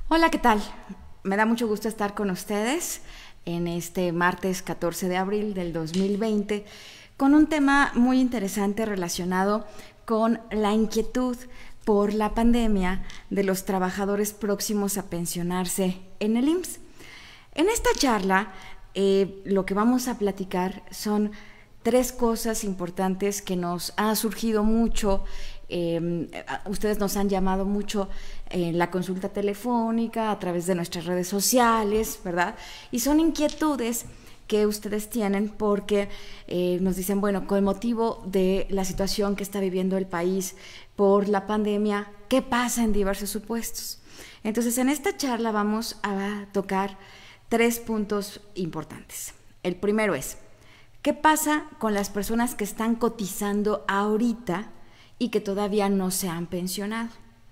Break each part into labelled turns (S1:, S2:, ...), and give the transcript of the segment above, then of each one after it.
S1: Hola, ¿qué tal? Me da mucho gusto estar con ustedes en este martes 14 de abril del 2020 con un tema muy interesante relacionado con la inquietud por la pandemia de los trabajadores próximos a pensionarse en el IMSS. En esta charla, lo que vamos a platicar son tres cosas importantes que nos ha surgido mucho. Ustedes nos han llamado mucho en la consulta telefónica, a través de nuestras redes sociales, ¿verdad? Y son inquietudes que ustedes tienen porque nos dicen, bueno, con motivo de la situación que está viviendo el país por la pandemia, ¿qué pasa en diversos supuestos? Entonces, en esta charla vamos a tocar tres puntos importantes. El primero es, ¿qué pasa con las personas que están cotizando ahorita y que todavía no se han pensionado?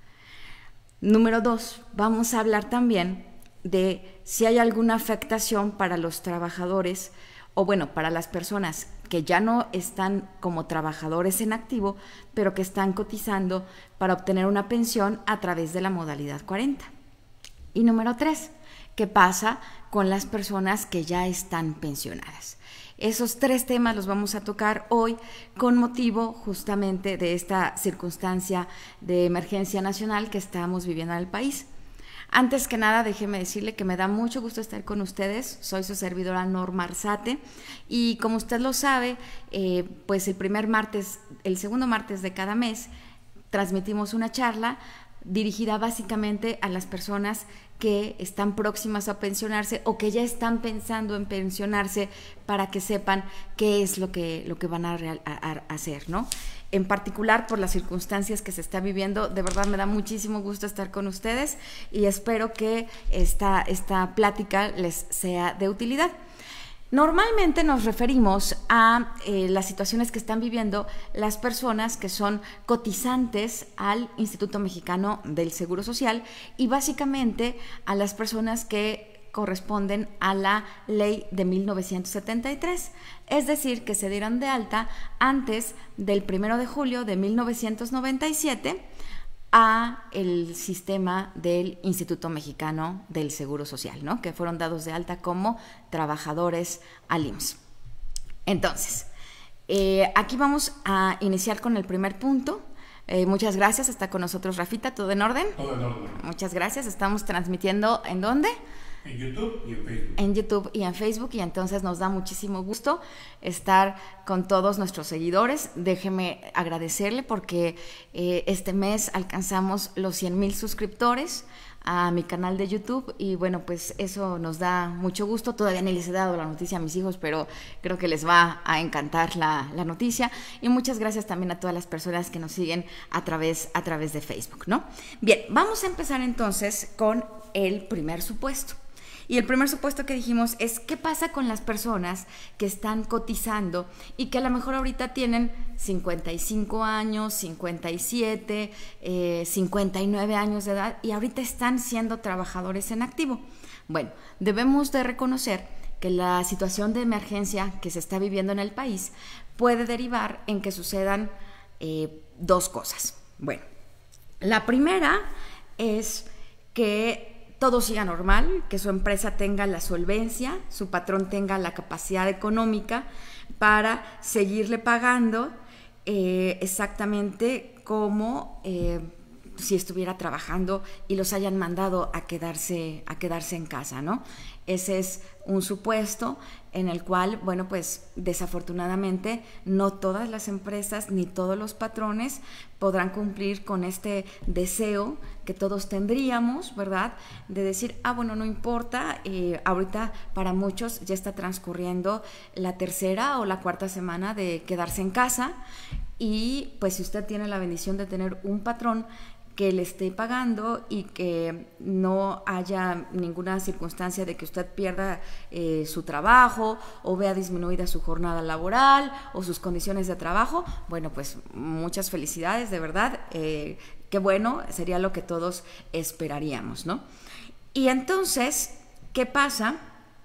S1: Número dos, vamos a hablar también de si hay alguna afectación para los trabajadores o bueno, para las personas que ya no están como trabajadores en activo, pero que están cotizando para obtener una pensión a través de la modalidad 40. Y número tres, ¿qué pasa con las personas que ya están pensionadas? Esos tres temas los vamos a tocar hoy con motivo justamente de esta circunstancia de emergencia nacional que estamos viviendo en el país. Antes que nada, déjeme decirle que me da mucho gusto estar con ustedes. Soy su servidora Norma Arzate y como usted lo sabe, pues el segundo martes de cada mes transmitimos una charla dirigida básicamente a las personas que están próximas a pensionarse o que ya están pensando en pensionarse para que sepan qué es lo que van a hacer, ¿no? En particular por las circunstancias que se está viviendo, de verdad me da muchísimo gusto estar con ustedes y espero que esta plática les sea de utilidad. Normalmente nos referimos a las situaciones que están viviendo las personas que son cotizantes al Instituto Mexicano del Seguro Social y básicamente a las personas que corresponden a la ley de 1973, es decir, que se dieron de alta antes del 1 de julio de 1997 a el sistema del Instituto Mexicano del Seguro Social, ¿no? Que fueron dados de alta como trabajadores al IMSS. Entonces, aquí vamos a iniciar con el primer punto. Muchas gracias, está con nosotros Rafita, ¿todo en orden?
S2: Todo en orden.
S1: Muchas gracias, estamos transmitiendo ¿en dónde?
S2: En YouTube y en Facebook.
S1: En YouTube y en Facebook, y entonces nos da muchísimo gusto estar con todos nuestros seguidores. Déjeme agradecerle porque este mes alcanzamos los 100,000 suscriptores a mi canal de YouTube y bueno, pues eso nos da mucho gusto. Todavía ni les he dado la noticia a mis hijos, pero creo que les va a encantar la noticia. Y muchas gracias también a todas las personas que nos siguen a través de Facebook, ¿no? Bien, vamos a empezar entonces con el primer supuesto. Y el primer supuesto que dijimos es ¿qué pasa con las personas que están cotizando y que a lo mejor ahorita tienen 55 años, 57, 59 años de edad y ahorita están siendo trabajadores en activo? Bueno, debemos de reconocer que la situación de emergencia que se está viviendo en el país puede derivar en que sucedan dos cosas. Bueno, la primera es que todo siga normal, que su empresa tenga la solvencia, su patrón tenga la capacidad económica para seguirle pagando exactamente como si estuviera trabajando y los hayan mandado a quedarse en casa, ¿no? Ese es un supuesto en el cual, bueno, pues desafortunadamente no todas las empresas ni todos los patrones podrán cumplir con este deseo que todos tendríamos, ¿verdad? De decir, bueno, no importa, ahorita para muchos ya está transcurriendo la tercera o la cuarta semana de quedarse en casa y pues si usted tiene la bendición de tener un patrón que le esté pagando y que no haya ninguna circunstancia de que usted pierda su trabajo o vea disminuida su jornada laboral o sus condiciones de trabajo, bueno, pues muchas felicidades, de verdad, qué bueno, sería lo que todos esperaríamos, ¿no? Y entonces, ¿qué pasa?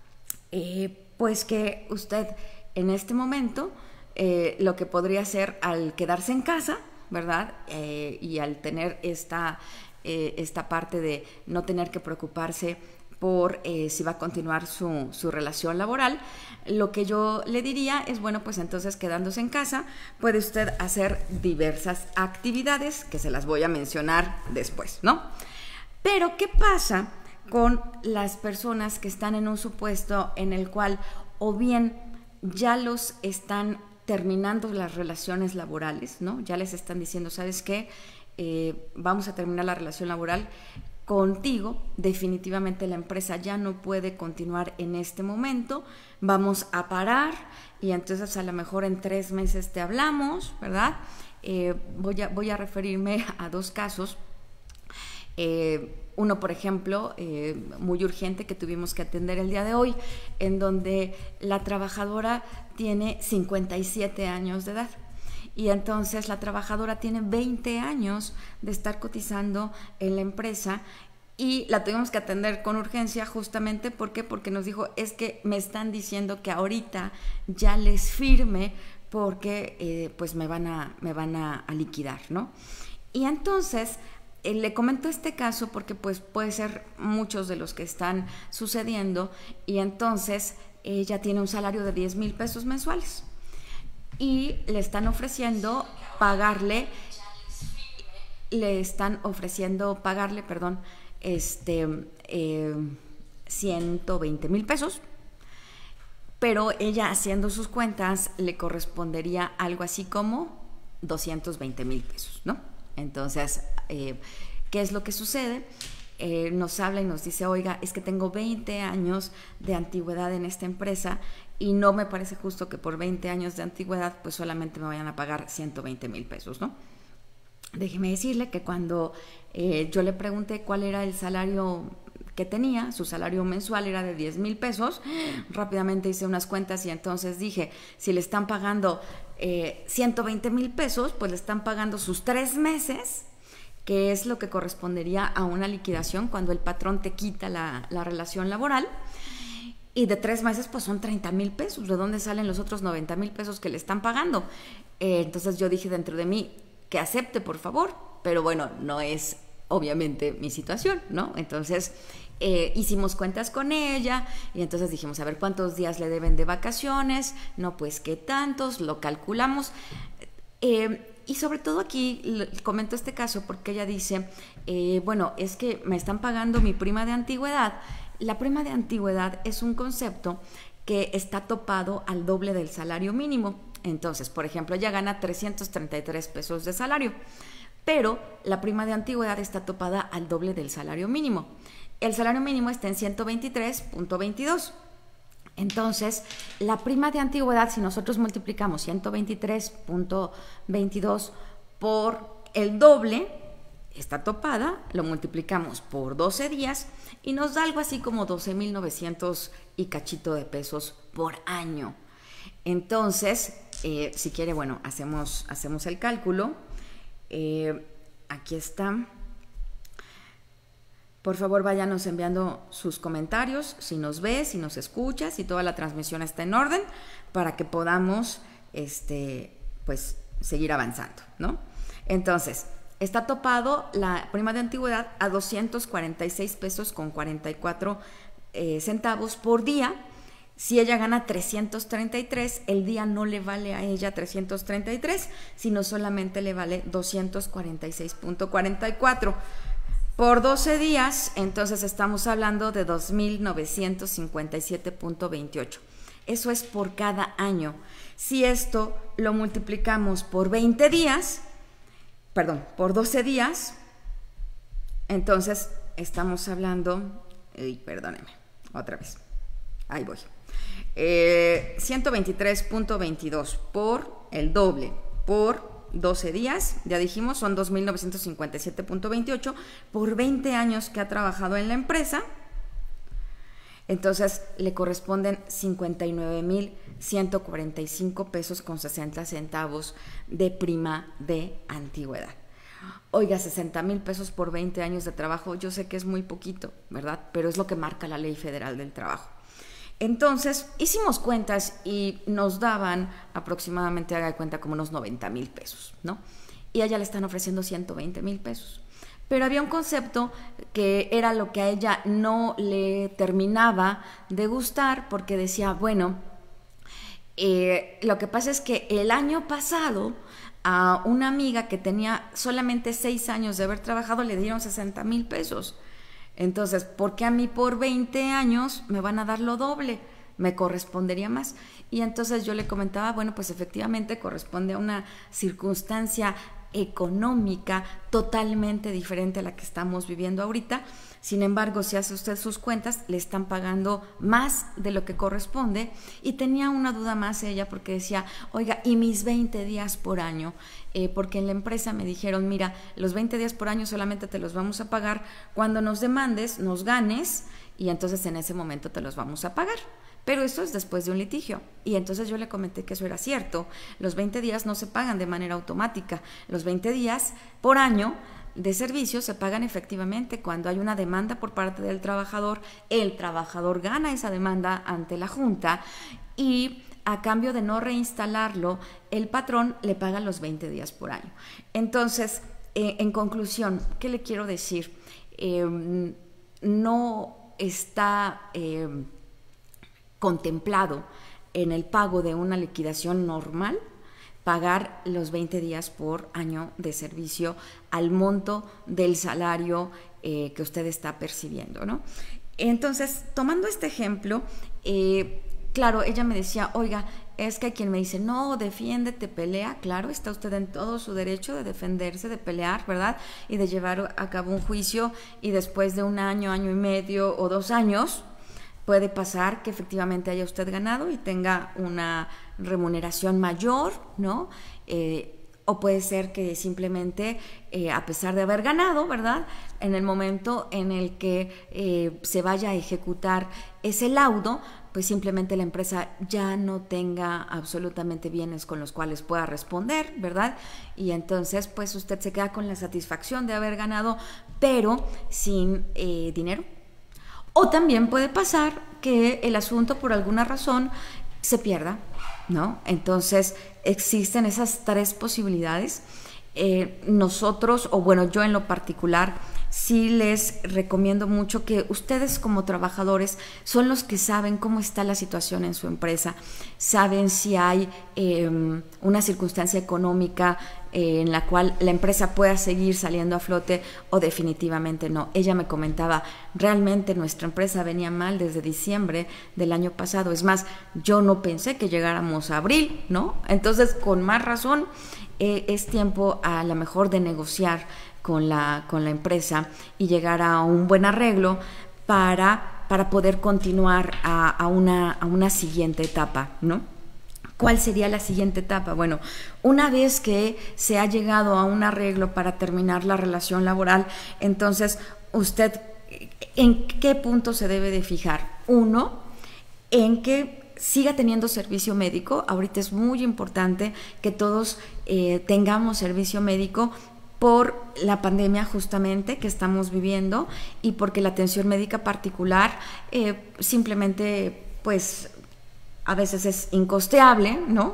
S1: Pues que usted en este momento lo que podría hacer al quedarse en casa, ¿verdad? Y al tener esta esta parte de no tener que preocuparse por si va a continuar su relación laboral, lo que yo le diría es, bueno, pues entonces quedándose en casa puede usted hacer diversas actividades que se las voy a mencionar después, ¿no? Pero ¿qué pasa con las personas que están en un supuesto en el cual o bien ya los están terminando las relaciones laborales, ¿no? Ya les están diciendo, ¿sabes qué? Vamos a terminar la relación laboral contigo, definitivamente la empresa ya no puede continuar en este momento, vamos a parar y entonces a lo mejor en 3 meses te hablamos, ¿verdad? Voy a referirme a 2 casos. Uno, por ejemplo, muy urgente que tuvimos que atender el día de hoy, en donde la trabajadora tiene 57 años de edad. Y entonces la trabajadora tiene 20 años de estar cotizando en la empresa y la tuvimos que atender con urgencia justamente porque nos dijo, es que me están diciendo que ahorita ya les firme porque pues me van a liquidar, ¿no? Y entonces le comento este caso porque pues puede ser muchos de los que están sucediendo y entonces ella tiene un salario de 10,000 pesos mensuales. Y le están ofreciendo pagarle, 120,000 pesos, pero ella haciendo sus cuentas le correspondería algo así como 220,000 pesos, ¿no? Entonces, ¿qué es lo que sucede? Nos habla y nos dice, oiga, es que tengo 20 años de antigüedad en esta empresa y no me parece justo que por 20 años de antigüedad pues solamente me vayan a pagar 120,000 pesos, ¿no? Déjeme decirle que cuando yo le pregunté cuál era el salario que tenía, su salario mensual era de 10,000 pesos, rápidamente hice unas cuentas y entonces dije, si le están pagando 120,000 pesos, pues le están pagando sus 3 meses, que es lo que correspondería a una liquidación cuando el patrón te quita la relación laboral. Y de 3 meses pues son 30,000 pesos. ¿De dónde salen los otros 90,000 pesos que le están pagando? Entonces yo dije dentro de mí que acepte, por favor. Pero bueno, no es obviamente mi situación, ¿no? Entonces hicimos cuentas con ella y entonces dijimos, a ver, ¿cuántos días le deben de vacaciones? No, pues ¿qué tantos? Lo calculamos. Y sobre todo aquí comento este caso porque ella dice, bueno, es que me están pagando mi prima de antigüedad. La prima de antigüedad es un concepto que está topado al doble del salario mínimo. Entonces, por ejemplo, ella gana 333 pesos de salario, pero la prima de antigüedad está topada al doble del salario mínimo. El salario mínimo está en 123.22. Entonces, la prima de antigüedad, si nosotros multiplicamos 123.22 por el doble, está topada, lo multiplicamos por 12 días y nos da algo así como 12,900 y cachito de pesos por año. Entonces, si quiere, bueno, hacemos el cálculo. Aquí está. Por favor, váyanos enviando sus comentarios, si nos ves, si nos escuchas, si toda la transmisión está en orden, para que podamos, pues, seguir avanzando, ¿no? Entonces, está topado la prima de antigüedad a 246 pesos con 44 centavos por día. Si ella gana 333, el día no le vale a ella 333, sino solamente le vale 246.44. Por 12 días, entonces estamos hablando de 2,957.28. Eso es por cada año. Si esto lo multiplicamos por 20 días, por 12 días, entonces estamos hablando, perdóneme, otra vez, ahí voy, 123.22 por el doble, por 12 días, ya dijimos, son 2,957.28 por 20 años que ha trabajado en la empresa. Entonces le corresponden 59,145 pesos con 60 centavos de prima de antigüedad. Oiga, 60,000 pesos por 20 años de trabajo, yo sé que es muy poquito, ¿verdad? Pero es lo que marca la Ley Federal del Trabajo. Entonces, hicimos cuentas y nos daban aproximadamente, haga de cuenta, como unos 90,000 pesos, ¿no? Y a ella le están ofreciendo 120,000 pesos. Pero había un concepto que era lo que a ella no le terminaba de gustar, porque decía, bueno, lo que pasa es que el año pasado a una amiga que tenía solamente 6 años de haber trabajado le dieron 60,000 pesos. Entonces, ¿por qué a mí por 20 años me van a dar lo doble? Me correspondería más. Y entonces yo le comentaba, bueno, pues efectivamente corresponde a una circunstancia económica totalmente diferente a la que estamos viviendo ahorita. Sin embargo, si hace usted sus cuentas, le están pagando más de lo que corresponde. Y tenía una duda más ella, porque decía, oiga, ¿y mis 20 días por año? Porque en la empresa me dijeron, mira, los 20 días por año solamente te los vamos a pagar cuando nos demandes, nos ganes, y entonces en ese momento te los vamos a pagar. Pero eso es después de un litigio. Y entonces yo le comenté que eso era cierto. Los 20 días no se pagan de manera automática. Los 20 días por año de servicio se pagan efectivamente cuando hay una demanda por parte del trabajador. El trabajador gana esa demanda ante la junta y a cambio de no reinstalarlo, el patrón le paga los 20 días por año. Entonces, en conclusión, ¿qué le quiero decir? No está contemplado en el pago de una liquidación normal pagar los 20 días por año de servicio al monto del salario que usted está percibiendo, ¿no? Entonces, tomando este ejemplo, claro, ella me decía, oiga, es que hay quien me dice, no, defiéndete, pelea. Claro, está usted en todo su derecho de defenderse, de pelear, ¿verdad? Y de llevar a cabo un juicio, y después de un año, año y medio o 2 años, puede pasar que efectivamente haya usted ganado y tenga una remuneración mayor, ¿no? O puede ser que simplemente, a pesar de haber ganado, ¿verdad?, en el momento en el que se vaya a ejecutar ese laudo, pues simplemente la empresa ya no tenga absolutamente bienes con los cuales pueda responder, ¿verdad? Y entonces, pues usted se queda con la satisfacción de haber ganado, pero sin dinero. O también puede pasar que el asunto por alguna razón se pierda, ¿no? Entonces existen esas 3 posibilidades. Nosotros, o bueno, yo en lo particular, sí les recomiendo mucho que ustedes como trabajadores son los que saben cómo está la situación en su empresa, saben si hay una circunstancia económica en la cual la empresa pueda seguir saliendo a flote o definitivamente no. Ella me comentaba, realmente nuestra empresa venía mal desde diciembre del año pasado, es más, yo no pensé que llegáramos a abril, ¿no? Entonces, con más razón, es tiempo a lo mejor de negociar con la empresa y llegar a un buen arreglo para poder continuar a una siguiente etapa, ¿no? ¿Cuál sería la siguiente etapa? Bueno, una vez que se ha llegado a un arreglo para terminar la relación laboral, entonces usted, ¿en qué punto se debe de fijar? 1, en que siga teniendo servicio médico. Ahorita es muy importante que todos tengamos servicio médico por la pandemia justamente que estamos viviendo y porque la atención médica particular simplemente pues a veces es incosteable, ¿no?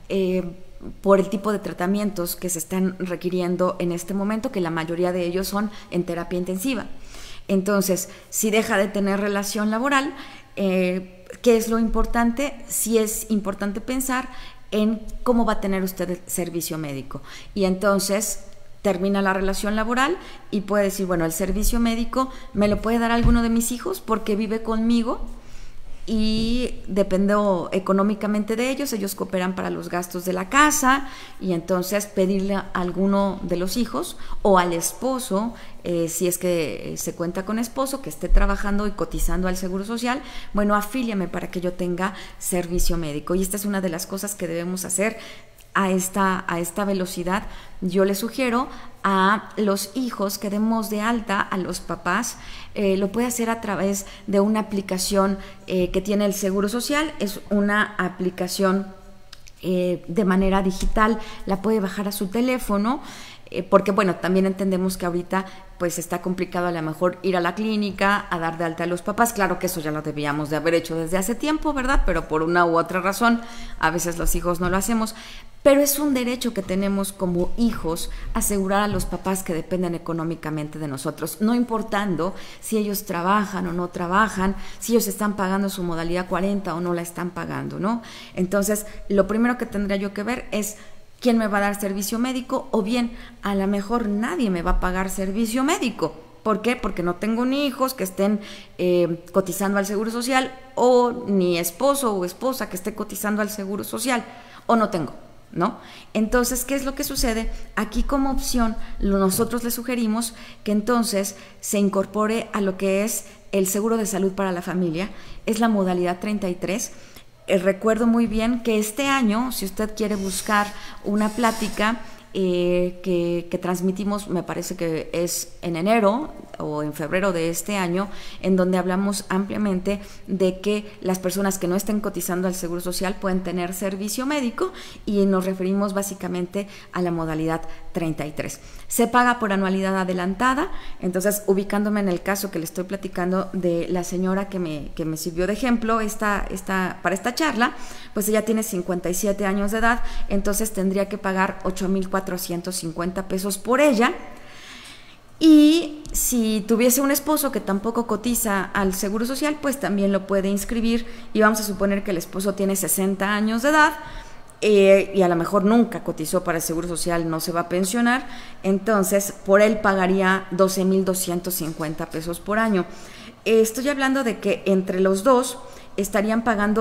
S1: Por el tipo de tratamientos que se están requiriendo en este momento, que la mayoría de ellos son en terapia intensiva. Entonces, si deja de tener relación laboral, ¿qué es lo importante? Sí es importante pensar en cómo va a tener usted el servicio médico. Y entonces termina la relación laboral y puede decir, bueno, el servicio médico me lo puede dar alguno de mis hijos porque vive conmigo y dependo económicamente de ellos, ellos cooperan para los gastos de la casa, y entonces pedirle a alguno de los hijos o al esposo, si es que se cuenta con esposo, que esté trabajando y cotizando al Seguro Social, bueno, afíliame para que yo tenga servicio médico. Y esta es una de las cosas que debemos hacer a esta velocidad. Yo les sugiero a los hijos que demos de alta a los papás, lo puede hacer a través de una aplicación que tiene el Seguro Social. Es una aplicación de manera digital, la puede bajar a su teléfono porque bueno, también entendemos que ahorita pues está complicado a lo mejor ir a la clínica a dar de alta a los papás. Claro que eso ya lo debíamos de haber hecho desde hace tiempo, ¿verdad? Pero por una u otra razón a veces los hijos no lo hacemos. Pero es un derecho que tenemos como hijos asegurar a los papás que dependen económicamente de nosotros, no importando si ellos trabajan o no trabajan, si ellos están pagando su modalidad 40 o no la están pagando, ¿no? Entonces, lo primero que tendría yo que ver es quién me va a dar servicio médico, o bien a lo mejor nadie me va a pagar servicio médico. ¿Por qué? Porque no tengo ni hijos que estén cotizando al Seguro Social, o ni esposo o esposa que esté cotizando al Seguro Social, o no tengo, ¿no? Entonces, ¿qué es lo que sucede? Aquí como opción, nosotros le sugerimos que entonces se incorpore a lo que es el seguro de salud para la familia, es la modalidad 33. Recuerdo muy bien que este año, si usted quiere buscar una plática que transmitimos, me parece que es en enero o en febrero de este año, en donde hablamos ampliamente de que las personas que no estén cotizando al Seguro Social pueden tener servicio médico, y nos referimos básicamente a la modalidad 33. Se paga por anualidad adelantada. Entonces, ubicándome en el caso que le estoy platicando de la señora que me sirvió de ejemplo para esta charla, pues ella tiene 57 años de edad, entonces tendría que pagar 8,450 pesos por ella. Y si tuviese un esposo que tampoco cotiza al Seguro Social, pues también lo puede inscribir, y vamos a suponer que el esposo tiene 60 años de edad, y a lo mejor nunca cotizó para el Seguro Social, no se va a pensionar, entonces por él pagaría 12,250 pesos por año. Estoy hablando de que entre los dos estarían pagando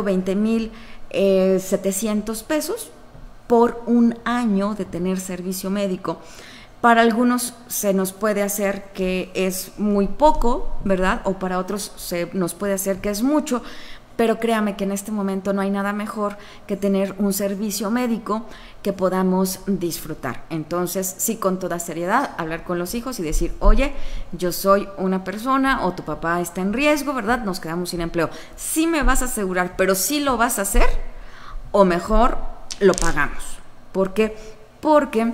S1: 20,700 pesos por un año de tener servicio médico. Para algunos se nos puede hacer que es muy poco, ¿verdad? O para otros se nos puede hacer que es mucho, pero créame que en este momento no hay nada mejor que tener un servicio médico que podamos disfrutar. Entonces, sí, con toda seriedad, hablar con los hijos y decir, oye, yo soy una persona, o tu papá está en riesgo, ¿verdad? Nos quedamos sin empleo. Sí me vas a asegurar, pero sí lo vas a hacer, o mejor lo pagamos. ¿Por qué? Porque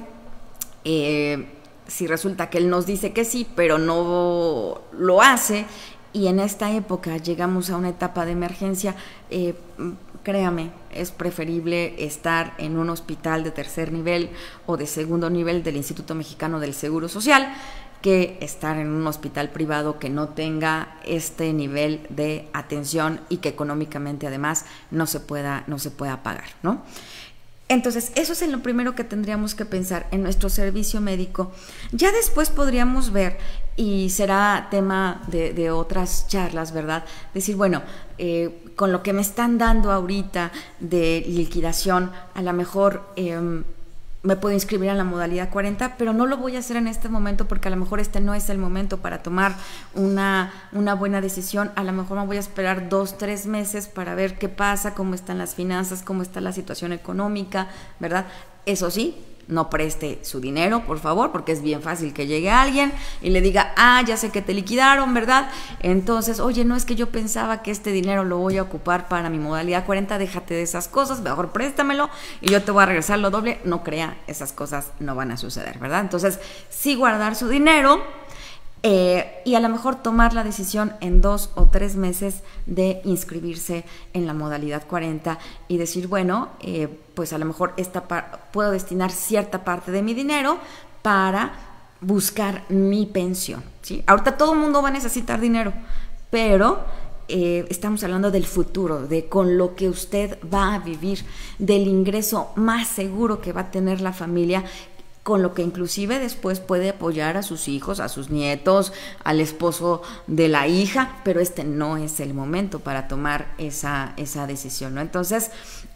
S1: si resulta que él nos dice que sí, pero no lo hace, y en esta época llegamos a una etapa de emergencia, créame, es preferible estar en un hospital de tercer nivel o de segundo nivel del Instituto Mexicano del Seguro Social que estar en un hospital privado que no tenga este nivel de atención y que económicamente además no se pueda pagar, ¿no? Entonces, eso es en lo primero que tendríamos que pensar, en nuestro servicio médico. Ya después podríamos ver, y será tema de otras charlas, ¿verdad? Decir, bueno, con lo que me están dando ahorita de liquidación, a lo mejor me puedo inscribir en la modalidad 40, pero no lo voy a hacer en este momento porque a lo mejor este no es el momento para tomar una buena decisión. A lo mejor me voy a esperar 2-3 meses para ver qué pasa, cómo están las finanzas, cómo está la situación económica, ¿verdad? Eso sí, no preste su dinero, por favor, porque es bien fácil que llegue alguien y le diga, ya sé que te liquidaron, ¿verdad? Entonces, oye, no, es que yo pensaba que este dinero lo voy a ocupar para mi modalidad 40, déjate de esas cosas, mejor préstamelo y yo te voy a regresar lo doble. No crea, esas cosas no van a suceder, ¿verdad? Entonces, sí guardar su dinero, y a lo mejor tomar la decisión en 2 o 3 meses de inscribirse en la modalidad 40 y decir, bueno, pues a lo mejor puedo destinar cierta parte de mi dinero para buscar mi pensión, ¿sí? Ahorita todo el mundo va a necesitar dinero, pero estamos hablando del futuro, de con lo que usted va a vivir, del ingreso más seguro que va a tener la familia, con lo que inclusive después puede apoyar a sus hijos, a sus nietos, al esposo de la hija, pero este no es el momento para tomar esa decisión, ¿no? Entonces,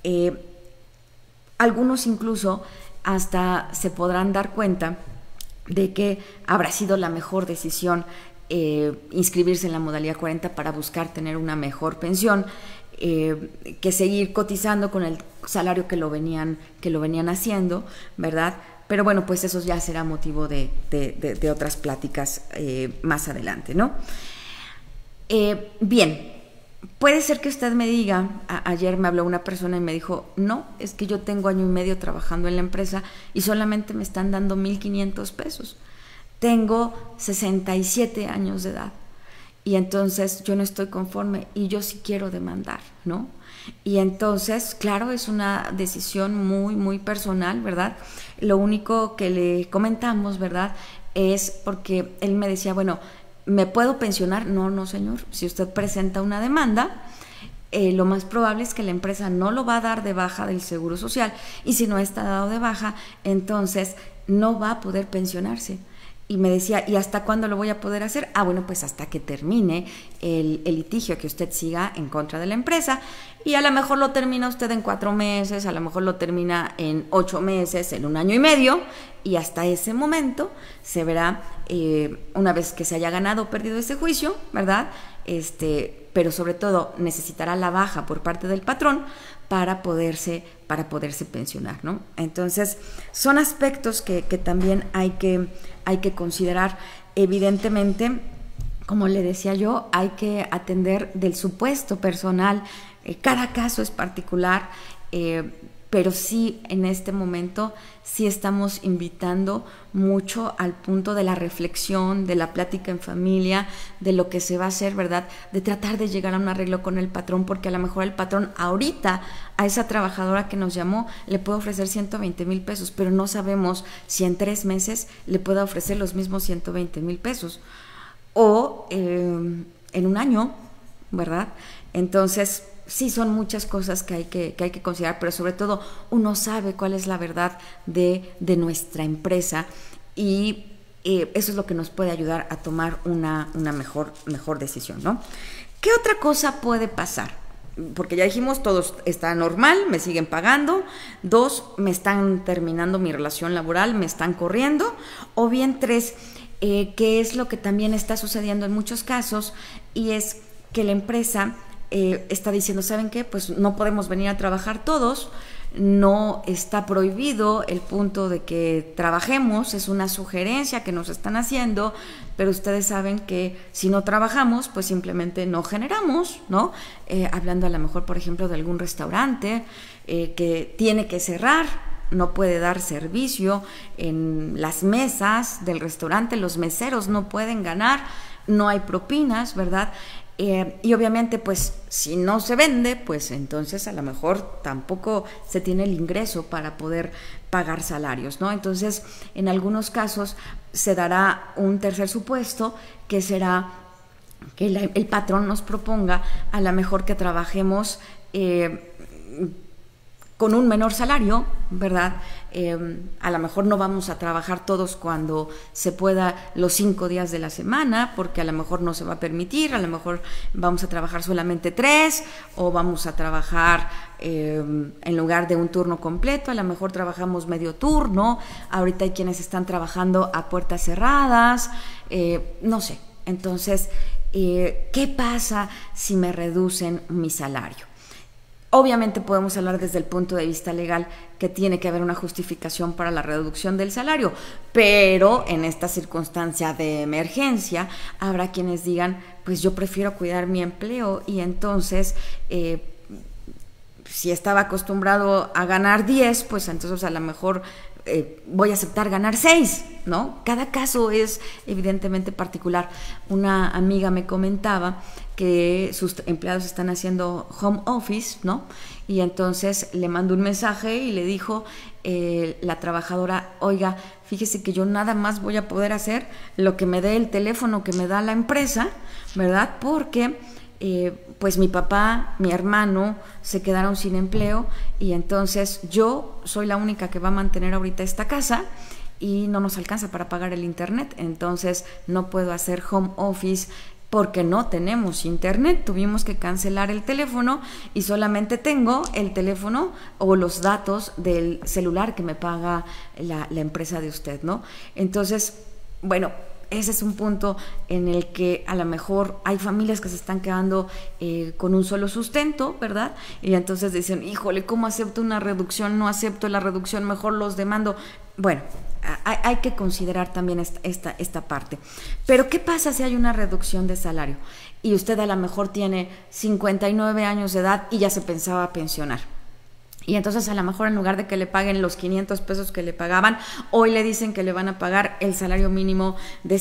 S1: algunos incluso hasta se podrán dar cuenta de que habrá sido la mejor decisión inscribirse en la modalidad 40 para buscar tener una mejor pensión, que seguir cotizando con el salario que lo venían haciendo, ¿verdad? Pero bueno, pues eso ya será motivo de otras pláticas más adelante, ¿no? Bien, puede ser que usted me diga, ayer me habló una persona y me dijo, no, es que yo tengo 1 año y medio trabajando en la empresa y solamente me están dando 1,500 pesos. Tengo 67 años de edad y entonces yo no estoy conforme y yo sí quiero demandar, ¿no? Y entonces, claro, es una decisión muy, muy personal, ¿verdad? Lo único que le comentamos, ¿verdad?, es porque él me decía, bueno, ¿me puedo pensionar? No, no, señor. Si usted presenta una demanda, lo más probable es que la empresa no lo va a dar de baja del Seguro Social y si no está dado de baja, entonces no va a poder pensionarse. Y me decía, ¿y hasta cuándo lo voy a poder hacer? Ah, bueno, pues hasta que termine el litigio que usted siga en contra de la empresa. Y a lo mejor lo termina usted en 4 meses, a lo mejor lo termina en 8 meses, en 1 año y medio. Y hasta ese momento se verá, una vez que se haya ganado o perdido ese juicio, ¿verdad? Pero sobre todo necesitará la baja por parte del patrón para poderse pensionar, ¿no? Entonces, son aspectos que también hay que considerar. Evidentemente, como le decía yo, hay que atender del supuesto personal. Cada caso es particular, pero sí, en este momento, sí estamos invitando mucho al punto de la reflexión, de la plática en familia, de lo que se va a hacer, ¿verdad? De tratar de llegar a un arreglo con el patrón, porque a lo mejor el patrón ahorita a esa trabajadora que nos llamó le puede ofrecer 120,000 pesos, pero no sabemos si en 3 meses le pueda ofrecer los mismos 120,000 pesos o en 1 año, ¿verdad? Entonces, sí, son muchas cosas que hay que considerar, pero sobre todo uno sabe cuál es la verdad de nuestra empresa y eso es lo que nos puede ayudar a tomar una mejor decisión, ¿no? ¿Qué otra cosa puede pasar? Porque ya dijimos, todo está normal, me siguen pagando. 2, me están terminando mi relación laboral, me están corriendo. O bien 3, que es lo que también está sucediendo en muchos casos, y es que la empresa está diciendo, ¿saben qué? Pues no podemos venir a trabajar todos, no está prohibido el punto de que trabajemos, es una sugerencia que nos están haciendo, pero ustedes saben que si no trabajamos, pues simplemente no generamos, ¿no? Hablando a lo mejor, por ejemplo, de algún restaurante que tiene que cerrar, no puede dar servicio en las mesas del restaurante, los meseros no pueden ganar, no hay propinas, ¿verdad? Y obviamente, pues, si no se vende, pues entonces a lo mejor tampoco se tiene el ingreso para poder pagar salarios, ¿no? Entonces, en algunos casos se dará un tercer supuesto, que será que el patrón nos proponga a lo mejor que trabajemos con un menor salario, ¿verdad? A lo mejor no vamos a trabajar todos cuando se pueda los 5 días de la semana, porque a lo mejor no se va a permitir, a lo mejor vamos a trabajar solamente 3, o vamos a trabajar en lugar de un turno completo, a lo mejor trabajamos medio turno, ahorita hay quienes están trabajando a puertas cerradas, no sé. Entonces, ¿qué pasa si me reducen mi salario? Obviamente podemos hablar desde el punto de vista legal que tiene que haber una justificación para la reducción del salario, pero en esta circunstancia de emergencia habrá quienes digan, pues yo prefiero cuidar mi empleo y entonces si estaba acostumbrado a ganar 10, pues entonces a lo mejor voy a aceptar ganar 6, ¿no? Cada caso es evidentemente particular. Una amiga me comentaba que sus empleados están haciendo home office, ¿no? Y entonces le mandó un mensaje y le dijo la trabajadora, oiga, fíjese que yo nada más voy a poder hacer lo que me dé el teléfono que me da la empresa, ¿verdad? Porque pues mi papá, mi hermano se quedaron sin empleo y entonces yo soy la única que va a mantener ahorita esta casa y no nos alcanza para pagar el internet, entonces no puedo hacer home office porque no tenemos internet, tuvimos que cancelar el teléfono y solamente tengo el teléfono o los datos del celular que me paga la empresa de usted, ¿no? Entonces, bueno, ese es un punto en el que a lo mejor hay familias que se están quedando con un solo sustento, ¿verdad? Y entonces dicen, híjole, ¿cómo acepto una reducción? No acepto la reducción, mejor los demando. Bueno, hay que considerar también esta parte. Pero ¿qué pasa si hay una reducción de salario? Y usted a lo mejor tiene 59 años de edad y ya se pensaba pensionar. Y entonces a lo mejor en lugar de que le paguen los 500 pesos que le pagaban, hoy le dicen que le van a pagar el salario mínimo de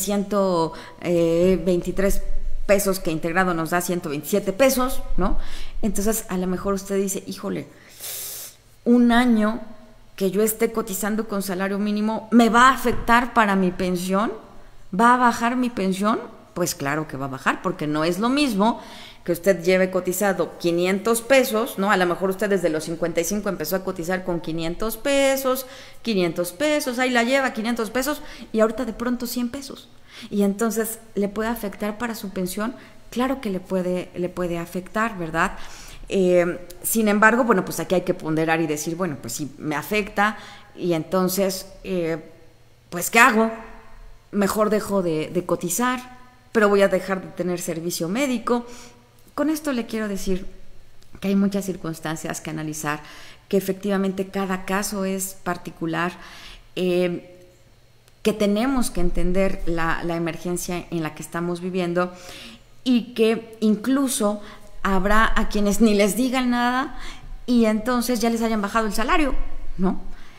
S1: 123 pesos, que integrado nos da 127 pesos, ¿no? Entonces a lo mejor usted dice, híjole, un año que yo esté cotizando con salario mínimo, ¿me va a afectar para mi pensión? ¿Va a bajar mi pensión? Pues claro que va a bajar, porque no es lo mismo que usted lleve cotizado 500 pesos, ¿no? A lo mejor usted desde los 55 empezó a cotizar con 500 pesos, ahí la lleva 500 pesos y ahorita de pronto 100 pesos. Y entonces, ¿le puede afectar para su pensión? Claro que le puede afectar, ¿verdad? Sin embargo, bueno, pues aquí hay que ponderar y decir, bueno, pues sí, me afecta y entonces, pues ¿qué hago? Mejor dejo de cotizar, pero voy a dejar de tener servicio médico. Con esto le quiero decir que hay muchas circunstancias que analizar, que efectivamente cada caso es particular, que tenemos que entender la emergencia en la que estamos viviendo y que incluso habrá a quienes ni les digan nada y entonces ya les hayan bajado el salario, ¿no?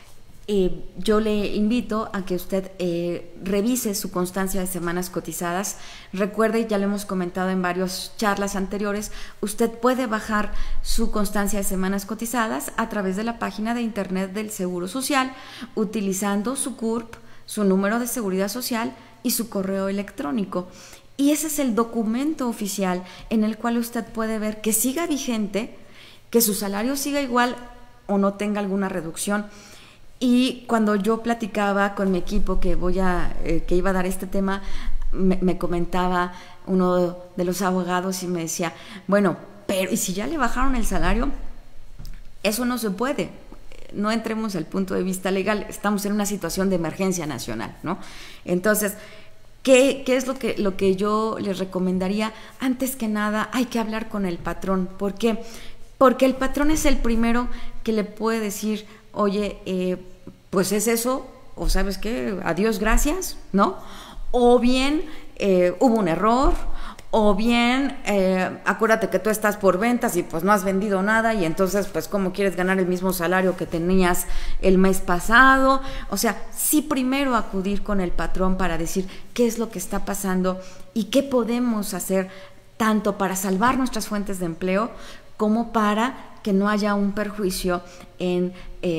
S1: Yo le invito a que usted revise su constancia de semanas cotizadas. Recuerde, ya lo hemos comentado en varias charlas anteriores, usted puede bajar su constancia de semanas cotizadas a través de la página de internet del Seguro Social, utilizando su CURP, su número de seguridad social y su correo electrónico. Y ese es el documento oficial en el cual usted puede ver que siga vigente, que su salario siga igual o no tenga alguna reducción. Y cuando yo platicaba con mi equipo que iba a dar este tema, me comentaba uno de los abogados y me decía, bueno, pero ¿y si ya le bajaron el salario? Eso no se puede. No entremos al punto de vista legal, estamos en una situación de emergencia nacional, ¿no? Entonces, ¿qué es lo que yo les recomendaría? Antes que nada, hay que hablar con el patrón. ¿Por qué? Porque el patrón es el primero que le puede decir, oye, pues es eso, o ¿sabes qué? Adiós, gracias, ¿no? O bien hubo un error, o bien acuérdate que tú estás por ventas y pues no has vendido nada y entonces pues ¿cómo quieres ganar el mismo salario que tenías el mes pasado? O sea, sí primero acudir con el patrón para decir qué es lo que está pasando y qué podemos hacer tanto para salvar nuestras fuentes de empleo como para que no haya un perjuicio en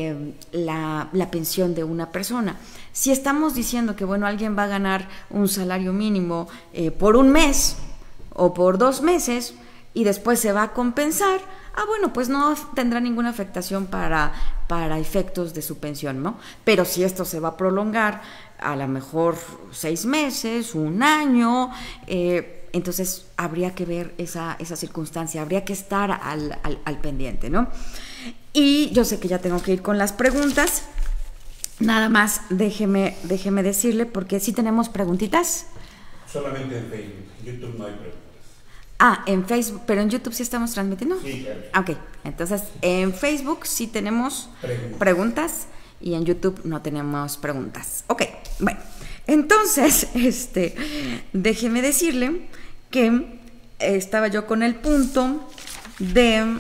S1: la pensión de una persona. Si estamos diciendo que, bueno, alguien va a ganar un salario mínimo por un mes o por 2 meses y después se va a compensar, bueno, pues no tendrá ninguna afectación para efectos de su pensión, ¿no? Pero si esto se va a prolongar, a lo mejor 6 meses, 1 año, entonces habría que ver esa circunstancia, habría que estar al pendiente, ¿no? Y yo sé que ya tengo que ir con las preguntas, nada más déjeme decirle, porque sí tenemos preguntitas.
S2: Solamente en Facebook, en YouTube no hay preguntas.
S1: En Facebook, pero en YouTube sí estamos transmitiendo.
S2: Sí, claro.
S1: Ok, entonces en Facebook sí tenemos preguntas y en YouTube no tenemos preguntas. Ok, bueno, entonces, déjeme decirle que estaba yo con el punto de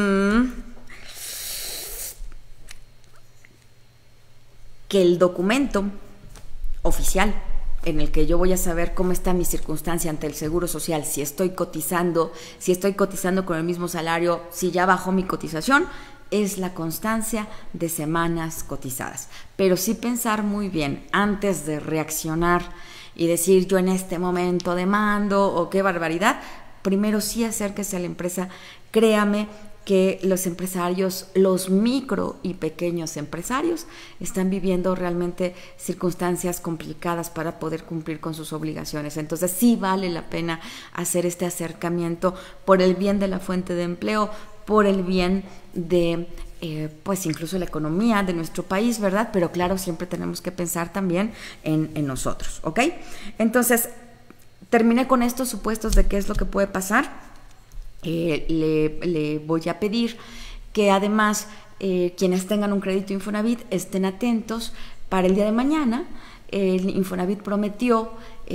S1: que el documento oficial en el que yo voy a saber cómo está mi circunstancia ante el Seguro Social, si estoy cotizando con el mismo salario, si ya bajó mi cotización, es la constancia de semanas cotizadas. Pero sí pensar muy bien antes de reaccionar y decir yo en este momento demando o qué barbaridad, primero sí acérquese a la empresa. Créame que los empresarios, los micro y pequeños empresarios están viviendo realmente circunstancias complicadas para poder cumplir con sus obligaciones. Entonces sí vale la pena hacer este acercamiento por el bien de la fuente de empleo, por el bien de pues incluso la economía de nuestro país, ¿verdad? Pero claro, siempre tenemos que pensar también en nosotros, ¿ok? Entonces, terminé con estos supuestos de qué es lo que puede pasar. Le voy a pedir que además quienes tengan un crédito Infonavit estén atentos para el día de mañana. El Infonavit prometió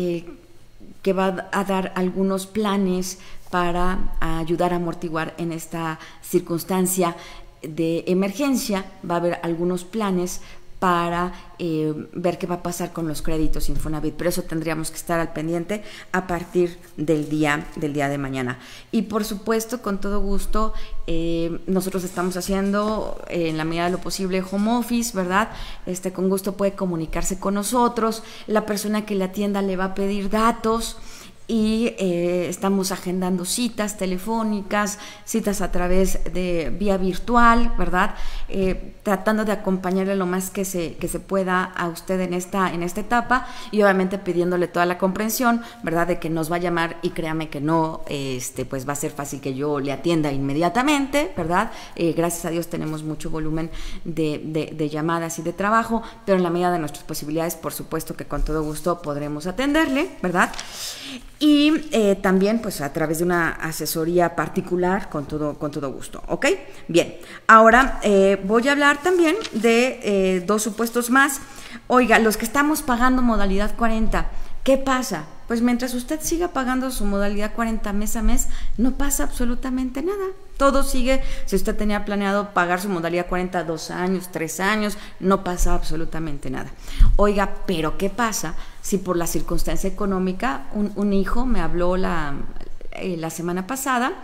S1: que va a dar algunos planes para ayudar a amortiguar en esta circunstancia de emergencia. Va a haber algunos planes para ver qué va a pasar con los créditos Infonavit, pero eso tendríamos que estar al pendiente a partir del día de mañana. Y por supuesto, con todo gusto, nosotros estamos haciendo en la medida de lo posible home office, ¿verdad? Con gusto puede comunicarse con nosotros, la persona que le atienda le va a pedir datos, y estamos agendando citas telefónicas, citas a través de vía virtual, ¿verdad? Tratando de acompañarle lo más que se pueda a usted en esta etapa, y obviamente pidiéndole toda la comprensión, ¿verdad? De que nos va a llamar, y créame que no, pues va a ser fácil que yo le atienda inmediatamente, ¿verdad? Gracias a Dios tenemos mucho volumen de llamadas y de trabajo, pero en la medida de nuestras posibilidades, por supuesto que con todo gusto podremos atenderle, ¿verdad? Y también pues a través de una asesoría particular con todo gusto, ¿ok? Bien, ahora voy a hablar también de dos supuestos más. Oiga, los que estamos pagando modalidad 40, ¿qué pasa? Pues mientras usted siga pagando su modalidad 40 mes a mes, no pasa absolutamente nada. Todo sigue. Si usted tenía planeado pagar su modalidad 40 2 años, 3 años, no pasa absolutamente nada. Oiga, pero ¿qué pasa si por la circunstancia económica un hijo me habló la semana pasada,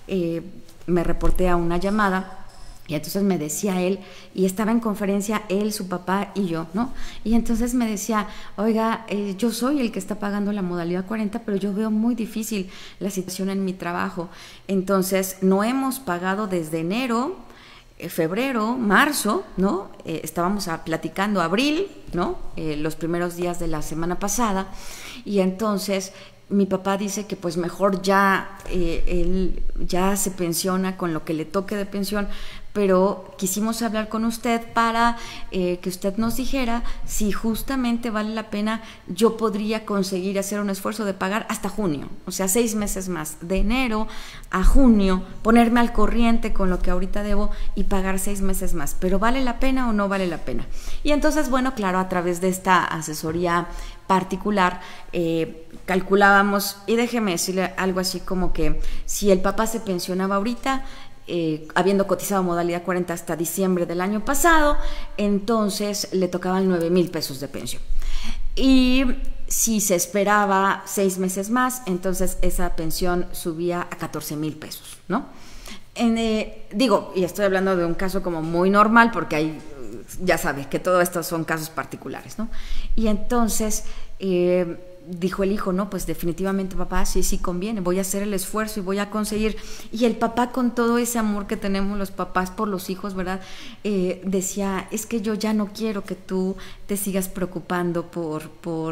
S1: me reporté a una llamada? Y entonces me decía él, y estaba en conferencia él, su papá y yo, ¿no? Y entonces me decía, oiga, yo soy el que está pagando la modalidad 40, pero yo veo muy difícil la situación en mi trabajo. Entonces no hemos pagado desde enero, febrero, marzo, ¿no? Estábamos platicando abril, ¿no? Los primeros días de la semana pasada. Y entonces mi papá dice que pues mejor ya él ya se pensiona con lo que le toque de pensión, pero quisimos hablar con usted para que usted nos dijera si justamente vale la pena. Yo podría conseguir hacer un esfuerzo de pagar hasta junio, o sea, 6 meses más, de enero a junio, ponerme al corriente con lo que ahorita debo y pagar 6 meses más, pero ¿vale la pena o no vale la pena? Y entonces, bueno, claro, a través de esta asesoría particular calculábamos, y déjeme decirle algo así como que si el papá se pensionaba ahorita, habiendo cotizado modalidad 40 hasta diciembre del año pasado, entonces le tocaban 9,000 pesos de pensión. Y si se esperaba 6 meses más, entonces esa pensión subía a 14,000 pesos, ¿no? Digo, y estoy hablando de un caso como muy normal, porque hay, ya sabes que todo esto son casos particulares, ¿no? Y entonces dijo el hijo, no, pues definitivamente papá, sí conviene, voy a hacer el esfuerzo y voy a conseguir. Y el papá, con todo ese amor que tenemos los papás por los hijos, ¿verdad? Decía, es que yo ya no quiero que tú te sigas preocupando por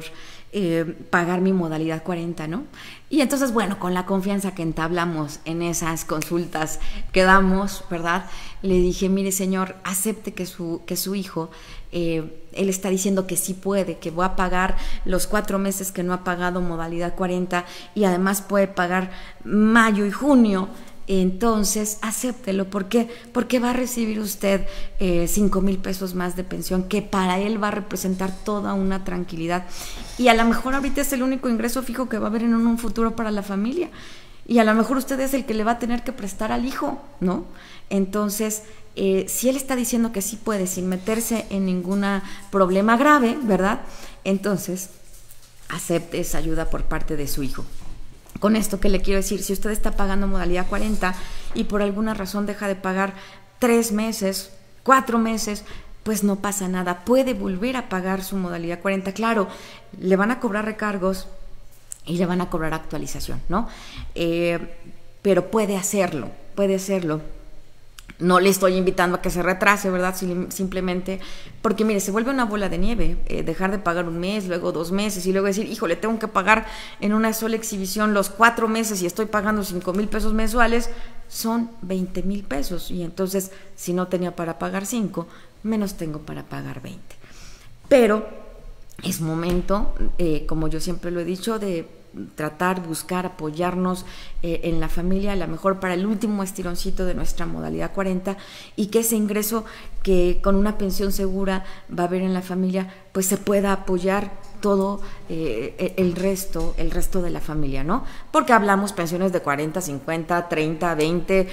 S1: pagar mi modalidad 40, ¿no? Y entonces, bueno, con la confianza que entablamos en esas consultas que damos, ¿verdad? Le dije, mire señor, acepte que su hijo, él está diciendo que sí puede, que va a pagar los 4 meses que no ha pagado modalidad 40 y además puede pagar mayo y junio. Entonces, acéptelo. ¿Por qué? Porque va a recibir usted 5,000 pesos más de pensión, que para él va a representar toda una tranquilidad. Y a lo mejor ahorita es el único ingreso fijo que va a haber en un futuro para la familia. Y a lo mejor usted es el que le va a tener que prestar al hijo, ¿no? Entonces, si él está diciendo que sí puede, sin meterse en ningún problema grave, ¿verdad? Entonces, acepte esa ayuda por parte de su hijo. Con esto, ¿qué le quiero decir? Si usted está pagando modalidad 40 y por alguna razón deja de pagar 3 meses, 4 meses, pues no pasa nada. Puede volver a pagar su modalidad 40. Claro, le van a cobrar recargos y le van a cobrar actualización, ¿no? Pero puede hacerlo. No le estoy invitando a que se retrase, ¿verdad? Simplemente porque, mire, se vuelve una bola de nieve, dejar de pagar un mes, luego 2 meses, y luego decir, híjole, tengo que pagar en una sola exhibición los 4 meses y estoy pagando 5,000 pesos mensuales, son 20,000 pesos. Y entonces, si no tenía para pagar 5, menos tengo para pagar 20. Pero es momento, como yo siempre lo he dicho, de tratar, buscar, apoyarnos en la familia, a lo mejor para el último estironcito de nuestra modalidad 40, y que ese ingreso que con una pensión segura va a haber en la familia, pues se pueda apoyar todo el resto de la familia, ¿no? Porque hablamos pensiones de 40, 50, 30, 20,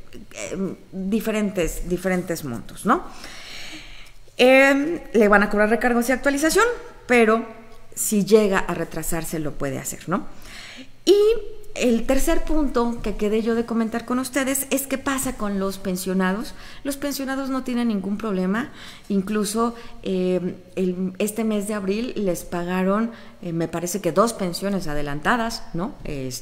S1: diferentes montos, ¿no? Le van a cobrar recargos y actualización, pero si llega a retrasarse lo puede hacer, ¿no? Y el tercer punto que quedé yo de comentar con ustedes es qué pasa con los pensionados. Los pensionados no tienen ningún problema, incluso este mes de abril les pagaron, me parece que 2 pensiones adelantadas, ¿no?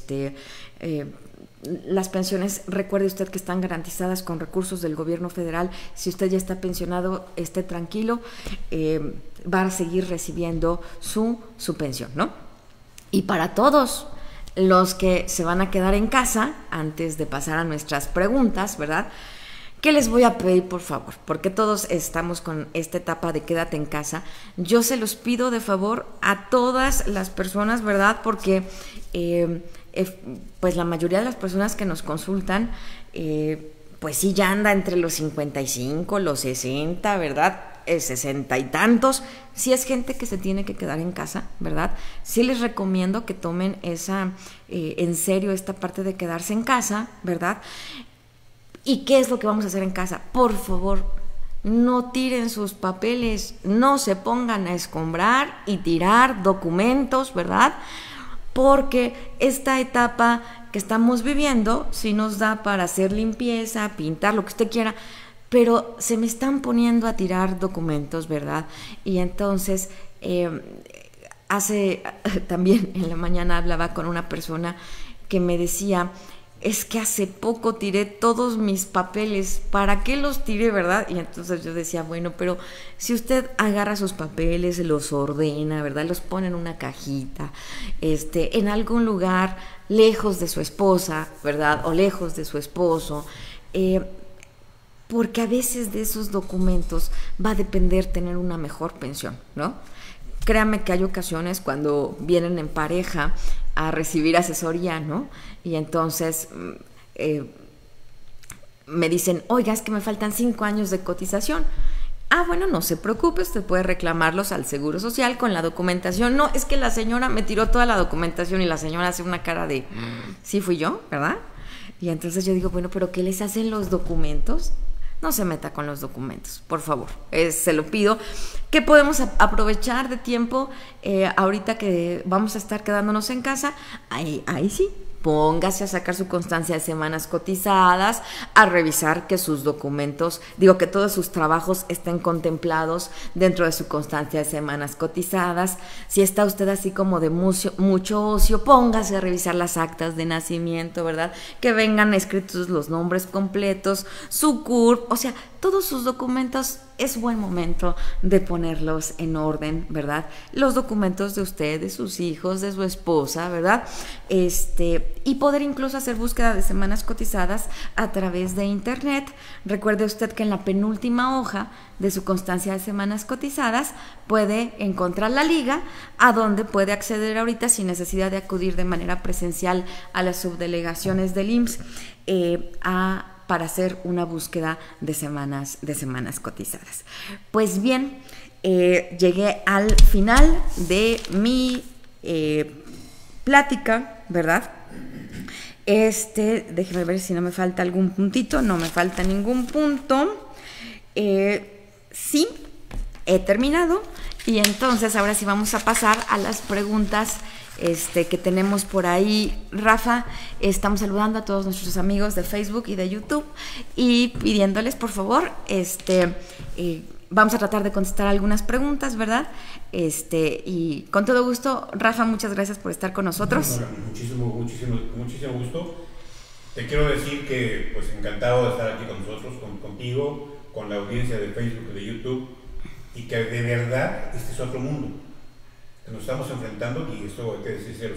S1: Las pensiones, recuerde usted que están garantizadas con recursos del gobierno federal. Si usted ya está pensionado, esté tranquilo, va a seguir recibiendo su pensión, ¿no? Y para todos los que se van a quedar en casa, antes de pasar a nuestras preguntas, ¿verdad?, ¿qué les voy a pedir, por favor? Porque todos estamos con esta etapa de quédate en casa. Yo se los pido de favor a todas las personas, ¿verdad? Porque pues la mayoría de las personas que nos consultan, pues sí ya anda entre los 55, los 60, ¿verdad? 60 y tantos. Si es gente que se tiene que quedar en casa, ¿verdad? Sí les recomiendo que tomen en serio esta parte de quedarse en casa, ¿verdad? ¿Y qué es lo que vamos a hacer en casa? Por favor, no tiren sus papeles, no se pongan a escombrar y tirar documentos, ¿verdad? Porque esta etapa que estamos viviendo sí nos da para hacer limpieza, pintar, lo que usted quiera, pero se me están poniendo a tirar documentos, ¿verdad? Y entonces, también en la mañana hablaba con una persona que me decía, es que hace poco tiré todos mis papeles, ¿para qué los tiré, verdad? Y entonces yo decía, bueno, pero si usted agarra sus papeles, los ordena, ¿verdad? Los pone en una cajita, en algún lugar lejos de su esposa, ¿verdad? O lejos de su esposo, porque a veces de esos documentos va a depender tener una mejor pensión, ¿no? Créanme que hay ocasiones cuando vienen en pareja a recibir asesoría, ¿no? Y entonces me dicen, oiga, es que me faltan 5 años de cotización. Ah, bueno, no se preocupe, usted puede reclamarlos al Seguro Social con la documentación. No, es que la señora me tiró toda la documentación, y la señora hace una cara de, sí fui yo, ¿verdad? Y entonces yo digo, bueno, ¿pero qué les hacen los documentos? No se meta con los documentos, por favor, se lo pido. ¿Qué podemos aprovechar de tiempo ahorita que vamos a estar quedándonos en casa? Ahí sí, póngase a sacar su constancia de semanas cotizadas, a revisar que sus documentos, que todos sus trabajos estén contemplados dentro de su constancia de semanas cotizadas. Si está usted así como de mucho ocio, póngase a revisar las actas de nacimiento, ¿verdad? Que vengan escritos los nombres completos, su CURP, o sea, todos sus documentos. Es buen momento de ponerlos en orden, ¿verdad? Los documentos de usted, de sus hijos, de su esposa, ¿verdad? Y poder incluso hacer búsqueda de semanas cotizadas a través de internet. Recuerde usted que en la penúltima hoja de su constancia de semanas cotizadas puede encontrar la liga a donde puede acceder ahorita sin necesidad de acudir de manera presencial a las subdelegaciones del IMSS para hacer una búsqueda de semanas cotizadas. Pues bien, llegué al final de mi plática, ¿verdad? Déjeme ver si no me falta algún puntito. No me falta ningún punto. Sí, he terminado. Y entonces ahora sí vamos a pasar a las preguntas que tenemos por ahí. Rafa, estamos saludando a todos nuestros amigos de Facebook y de YouTube y pidiéndoles, por favor, vamos a tratar de contestar algunas preguntas, ¿verdad? Y con todo gusto, Rafa, muchas gracias por estar con nosotros.
S2: Muchísimo gusto. Te quiero decir que pues encantado de estar aquí con nosotros, contigo, con la audiencia de Facebook y de YouTube, y que de verdad este es otro mundo que nos estamos enfrentando, y esto hay que decírselo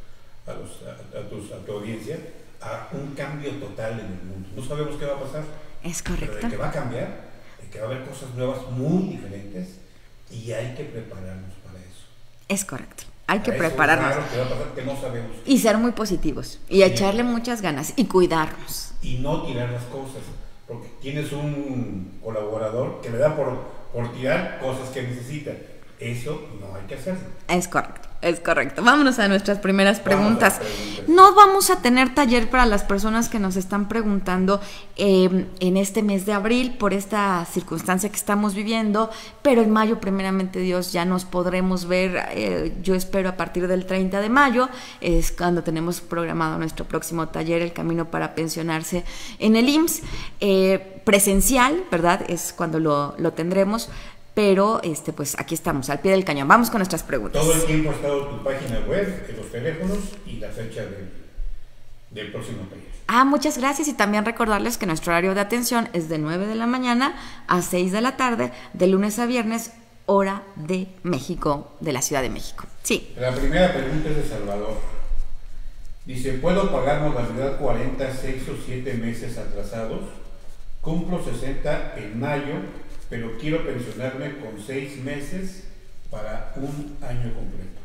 S2: a tu audiencia, a un cambio total en el mundo. No sabemos qué va a pasar.
S1: Es correcto.
S2: Pero de que va a cambiar, de que va a haber cosas nuevas muy diferentes, y hay que prepararnos para eso.
S1: Es correcto. Hay que prepararnos.
S2: Claro, que va a pasar que no sabemos.
S1: Y ser muy positivos. Y echarle muchas ganas. Y cuidarnos.
S2: Y no tirar las cosas. Porque tienes un colaborador que le da por tirar cosas que necesita. Eso no hay que hacerlo.
S1: Es correcto, es correcto. Vámonos a nuestras primeras preguntas. No vamos a tener taller para las personas que nos están preguntando en este mes de abril por esta circunstancia que estamos viviendo, pero en mayo, primeramente Dios, ya nos podremos ver, yo espero a partir del 30 de mayo, es cuando tenemos programado nuestro próximo taller, El Camino para Pensionarse en el IMSS, presencial, ¿verdad? Es cuando lo tendremos. Pero pues aquí estamos, al pie del cañón. Vamos con nuestras preguntas.
S2: Todo el tiempo ha estado tu página web, en los teléfonos y la fecha del próximo taller.
S1: Muchas gracias, y también recordarles que nuestro horario de atención es de 9 de la mañana a 6 de la tarde, de lunes a viernes, hora de México, de la Ciudad de México. Sí.
S2: La primera pregunta es de Salvador. Dice, ¿puedo pagar modalidad 40, 6 o 7 meses atrasados? Cumplo 60 en mayo, pero quiero pensionarme con 6 meses para un año completo.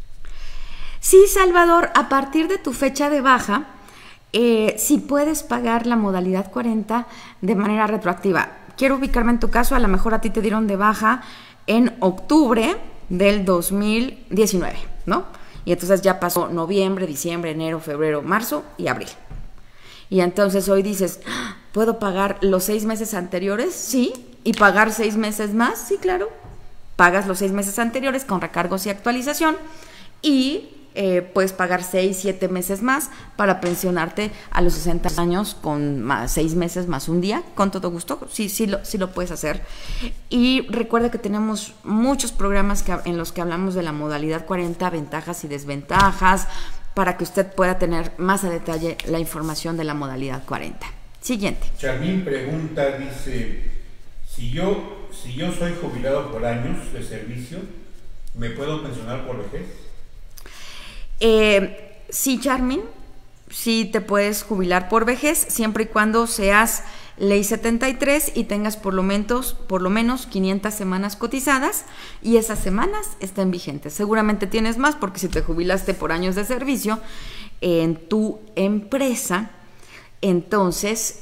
S1: Sí, Salvador, a partir de tu fecha de baja, sí puedes pagar la modalidad 40 de manera retroactiva. Quiero ubicarme en tu caso, a lo mejor a ti te dieron de baja en octubre del 2019, ¿no? Y entonces ya pasó noviembre, diciembre, enero, febrero, marzo y abril. Y entonces hoy dices, ¿puedo pagar los 6 meses anteriores? Sí. ¿Y pagar 6 meses más? Sí, claro. Pagas los 6 meses anteriores con recargos y actualización, y puedes pagar 6, 7 meses más para pensionarte a los 60 años con 6 meses más un día, con todo gusto. Sí lo puedes hacer. Y recuerda que tenemos muchos programas en los que hablamos de la modalidad 40, ventajas y desventajas, para que usted pueda tener más a detalle la información de la modalidad 40. Siguiente.
S2: Charmín pregunta, dice, si yo soy jubilado por años de servicio, ¿me puedo pensionar por vejez?
S1: Sí, Charmín, sí te puedes jubilar por vejez, siempre y cuando seas Ley 73 y tengas por lo menos 500 semanas cotizadas, y esas semanas estén vigentes. Seguramente tienes más, porque si te jubilaste por años de servicio en tu empresa, entonces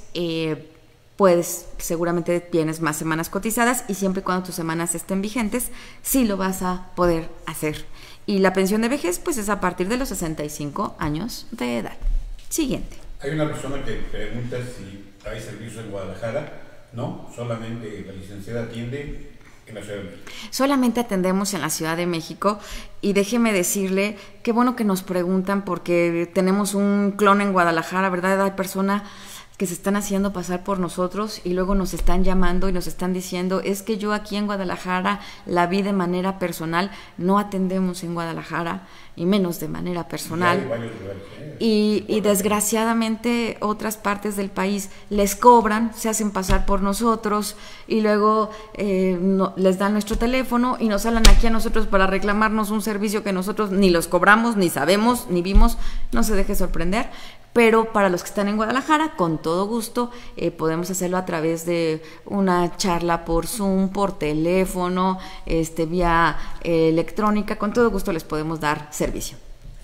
S1: seguramente tienes más semanas cotizadas, y siempre y cuando tus semanas estén vigentes, sí lo vas a poder hacer. Y la pensión de vejez, pues, es a partir de los 65 años de edad. Siguiente.
S2: Hay una persona que pregunta si hay servicios en Guadalajara. No, solamente la licenciada atiende en la Ciudad de México.
S1: Solamente atendemos en la Ciudad de México, y déjeme decirle, qué bueno que nos preguntan, porque tenemos un clon en Guadalajara, ¿verdad? Hay personas que se están haciendo pasar por nosotros y luego nos están llamando y nos están diciendo, es que yo aquí en Guadalajara la vi de manera personal. No atendemos en Guadalajara, y menos de manera personal.
S2: Hay varios lugares,
S1: y desgraciadamente otras partes del país les cobran, se hacen pasar por nosotros, y luego les dan nuestro teléfono y nos hablan aquí a nosotros para reclamarnos un servicio que nosotros ni los cobramos, ni sabemos, ni vimos. No se deje sorprender. Pero para los que están en Guadalajara, con todo gusto, podemos hacerlo a través de una charla por Zoom, por teléfono, vía electrónica. Con todo gusto les podemos dar servicio.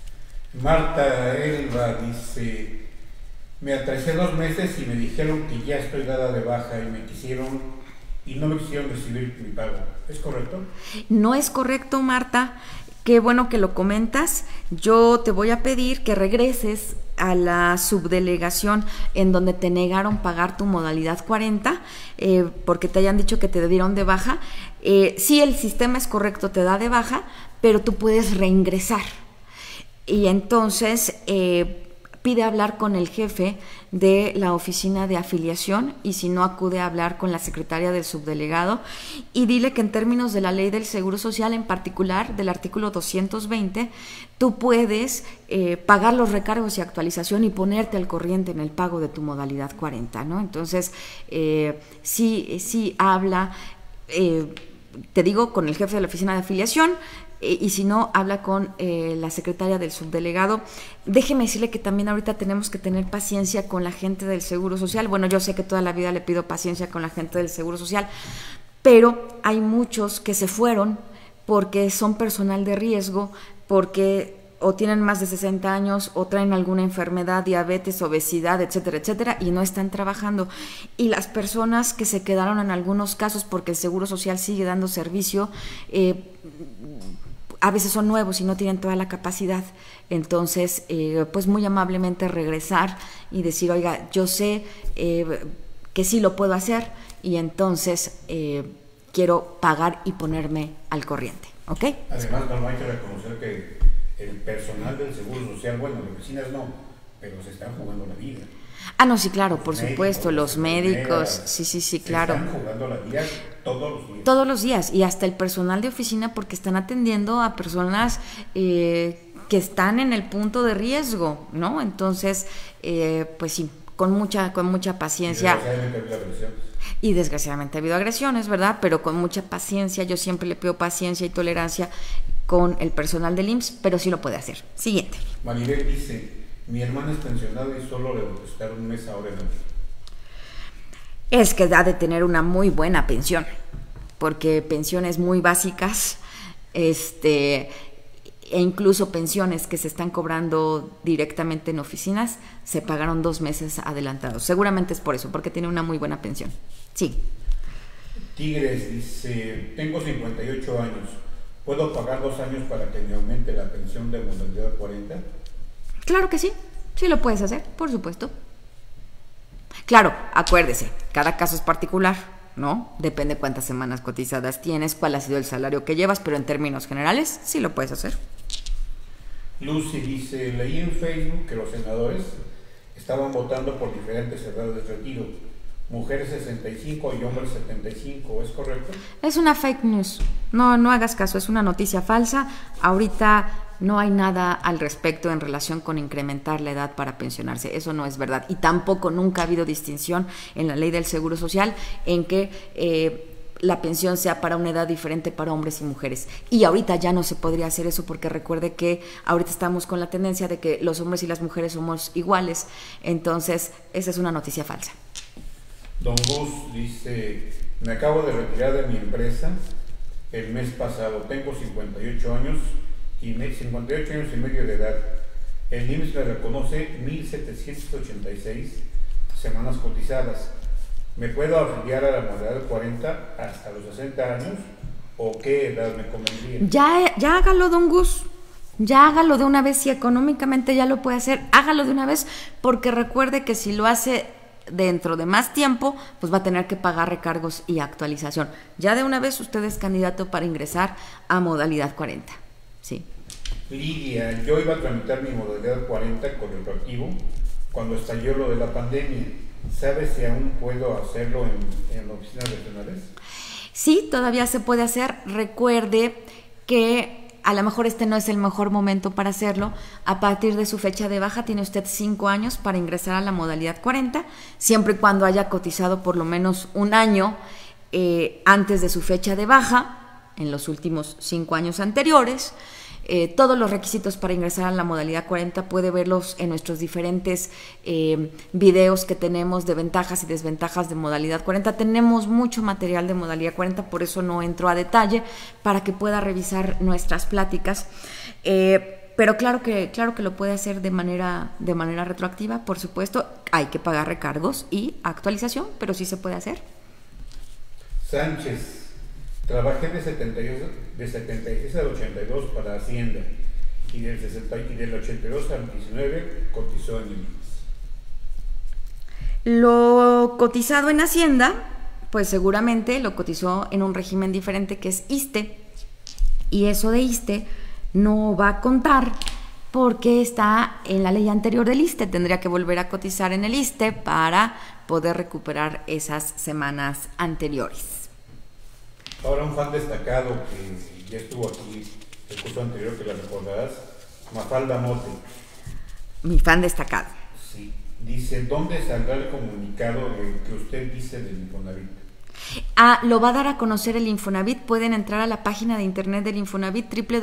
S2: Marta Elba dice, me atrasé 2 meses y me dijeron que ya estoy dada de baja, y no me quisieron recibir mi pago. ¿Es correcto?
S1: No es correcto, Marta. Qué bueno que lo comentas. Yo te voy a pedir que regreses a la subdelegación en donde te negaron pagar tu modalidad 40, porque te hayan dicho que te dieron de baja. Sí, el sistema es correcto, te da de baja, pero tú puedes reingresar. Y entonces pide hablar con el jefe de la oficina de afiliación y si no acude a hablar con la secretaria del subdelegado y dile que en términos de la ley del Seguro Social, en particular del artículo 220, tú puedes pagar los recargos y actualización y ponerte al corriente en el pago de tu modalidad 40, ¿no? Entonces, sí habla, te digo, con el jefe de la oficina de afiliación, y si no, habla con la secretaria del subdelegado. Déjeme decirle que también ahorita tenemos que tener paciencia con la gente del Seguro Social. Bueno, yo sé que toda la vida le pido paciencia con la gente del Seguro Social, pero hay muchos que se fueron porque son personal de riesgo, porque o tienen más de 60 años o traen alguna enfermedad, diabetes, obesidad, etcétera, etcétera, y no están trabajando. Y las personas que se quedaron en algunos casos porque el Seguro Social sigue dando servicio, a veces son nuevos y no tienen toda la capacidad. Entonces, pues muy amablemente regresar y decir, oiga, yo sé que sí lo puedo hacer y entonces quiero pagar y ponerme al corriente, ¿ok?
S2: Además, no hay que reconocer que el personal del Seguro Social, bueno, las oficinas no, pero se están jugando la vida.
S1: Ah, no, sí, claro, por supuesto, los médicos, sí, claro.
S2: Están jugando la vida todos los días.
S1: Todos los días, y hasta el personal de oficina, porque están atendiendo a personas que están en el punto de riesgo, ¿no? Entonces, pues sí, con mucha paciencia. Y desgraciadamente ha habido agresiones, ¿verdad? Pero con mucha paciencia, yo siempre le pido paciencia y tolerancia con el personal del IMSS, pero sí lo puede hacer. Siguiente.
S2: Maribel dice, mi hermana es pensionada y solo le debo estar un mes ahora en el...
S1: Es que ha de tener una muy buena pensión, porque pensiones muy básicas, e incluso pensiones que se están cobrando directamente en oficinas, se pagaron 2 meses adelantados. Seguramente es por eso, porque tiene una muy buena pensión. Sí.
S2: Tigres dice, tengo 58 años, ¿puedo pagar 2 años para que me aumente la pensión de modalidad 40?
S1: Claro que sí, sí lo puedes hacer, por supuesto. Claro, acuérdese, cada caso es particular, ¿no? Depende cuántas semanas cotizadas tienes, cuál ha sido el salario que llevas, pero en términos generales sí lo puedes hacer.
S2: Lucy dice, leí en Facebook que los senadores estaban votando por diferentes edades de retiro, mujeres 65 y hombres 75, ¿es correcto? Es una fake news, no hagas caso, es una noticia falsa. Ahorita no hay nada al respecto en relación con incrementar la edad para pensionarse, eso no es verdad, y tampoco nunca ha habido distinción en la ley del Seguro Social en que la pensión sea para una edad diferente para hombres y mujeres, y ahorita ya no se podría hacer eso porque recuerde que ahorita estamos con la tendencia de que los hombres y las mujeres somos iguales, entonces esa es una noticia falsa. Don Gus dice, me acabo de retirar de mi empresa el mes pasado, tengo 58 años y 58 años y medio de edad. El IMSS me reconoce 1,786 semanas cotizadas. ¿Me puedo afiliar a la modalidad 40 hasta los 60 años o qué edad me convendría? Ya hágalo, don Gus. Ya hágalo de una vez, si económicamente ya lo puede hacer, hágalo de una vez, porque recuerde que si lo hace dentro de más tiempo, pues va a tener que pagar recargos y actualización. Ya de una vez usted es candidato para ingresar a modalidad 40. Sí. Lidia, yo iba a tramitar mi modalidad 40 con retroactivo cuando estalló lo de la pandemia. ¿Sabes si aún puedo hacerlo en oficinas regionales? Sí, todavía se puede hacer. Recuerde que a lo mejor este no es el mejor momento para hacerlo. A partir de su fecha de baja tiene usted 5 años para ingresar a la modalidad 40, siempre y cuando haya cotizado por lo menos un año antes de su fecha de baja, en los últimos 5 años anteriores. Todos los requisitos para ingresar a la modalidad 40 puede verlos en nuestros diferentes videos que tenemos de ventajas y desventajas de modalidad 40. Tenemos mucho material de modalidad 40, por eso no entro a detalle, para que pueda revisar nuestras pláticas. Pero claro que lo puede hacer de manera retroactiva, por supuesto. Hay que pagar recargos y actualización, pero sí se puede hacer. Sánchez. Trabajé de 76 al 82 para Hacienda y del 82 al 19 cotizó en el IMSS. Lo cotizado en Hacienda, pues seguramente lo cotizó en un régimen diferente que es ISSSTE, y eso de ISSSTE no va a contar
S1: porque está en la ley anterior del ISSSTE. Tendría que volver a cotizar en el ISSSTE para poder recuperar esas semanas anteriores.
S2: Ahora un fan destacado que ya estuvo aquí el curso anterior, que la recordarás, Mafalda Mote.
S1: Mi fan destacado.
S2: Sí, dice, ¿dónde saldrá el comunicado que usted dice del Infonavit?
S1: Lo va a dar a conocer el Infonavit. Pueden entrar a la página de internet del Infonavit,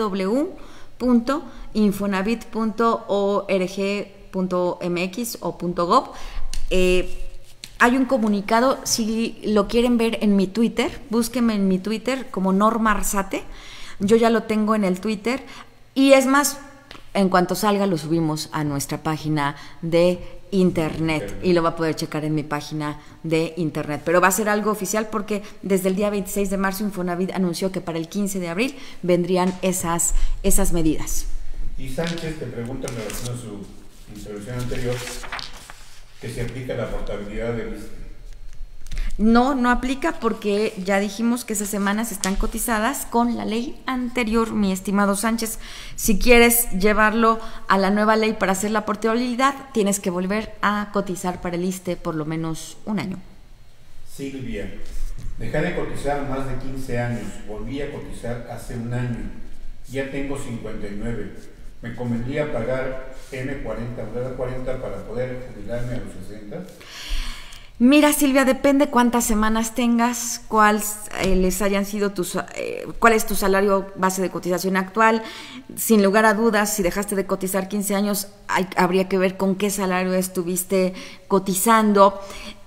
S1: www.infonavit.org.mx o .gov. Hay un comunicado, si lo quieren ver en mi Twitter, búsquenme en mi Twitter como Norma Arzate. Yo ya lo tengo en el Twitter y es más, en cuanto salga lo subimos a nuestra página de internet y lo va a poder checar en mi página de internet, pero va a ser algo oficial porque desde el día 26 de marzo Infonavit anunció que para el 15 de abril vendrían esas medidas.
S2: Y Sánchez te pregunta en relación a su intervención anterior que se aplica la portabilidad del ISSSTE.
S1: No aplica porque ya dijimos que esas semanas están cotizadas con la ley anterior, mi estimado Sánchez. Si quieres llevarlo a la nueva ley para hacer la portabilidad, tienes que volver a cotizar para el ISSSTE por lo menos un año.
S2: Silvia, dejé de cotizar más de 15 años, volví a cotizar hace un año, ya tengo 59. ¿Me convendría pagar M40 para poder jubilarme a los 60?
S1: Mira, Silvia, depende cuántas semanas tengas, cuál es tu salario base de cotización actual. Sin lugar a dudas, si dejaste de cotizar 15 años, habría que ver con qué salario estuviste cotizando.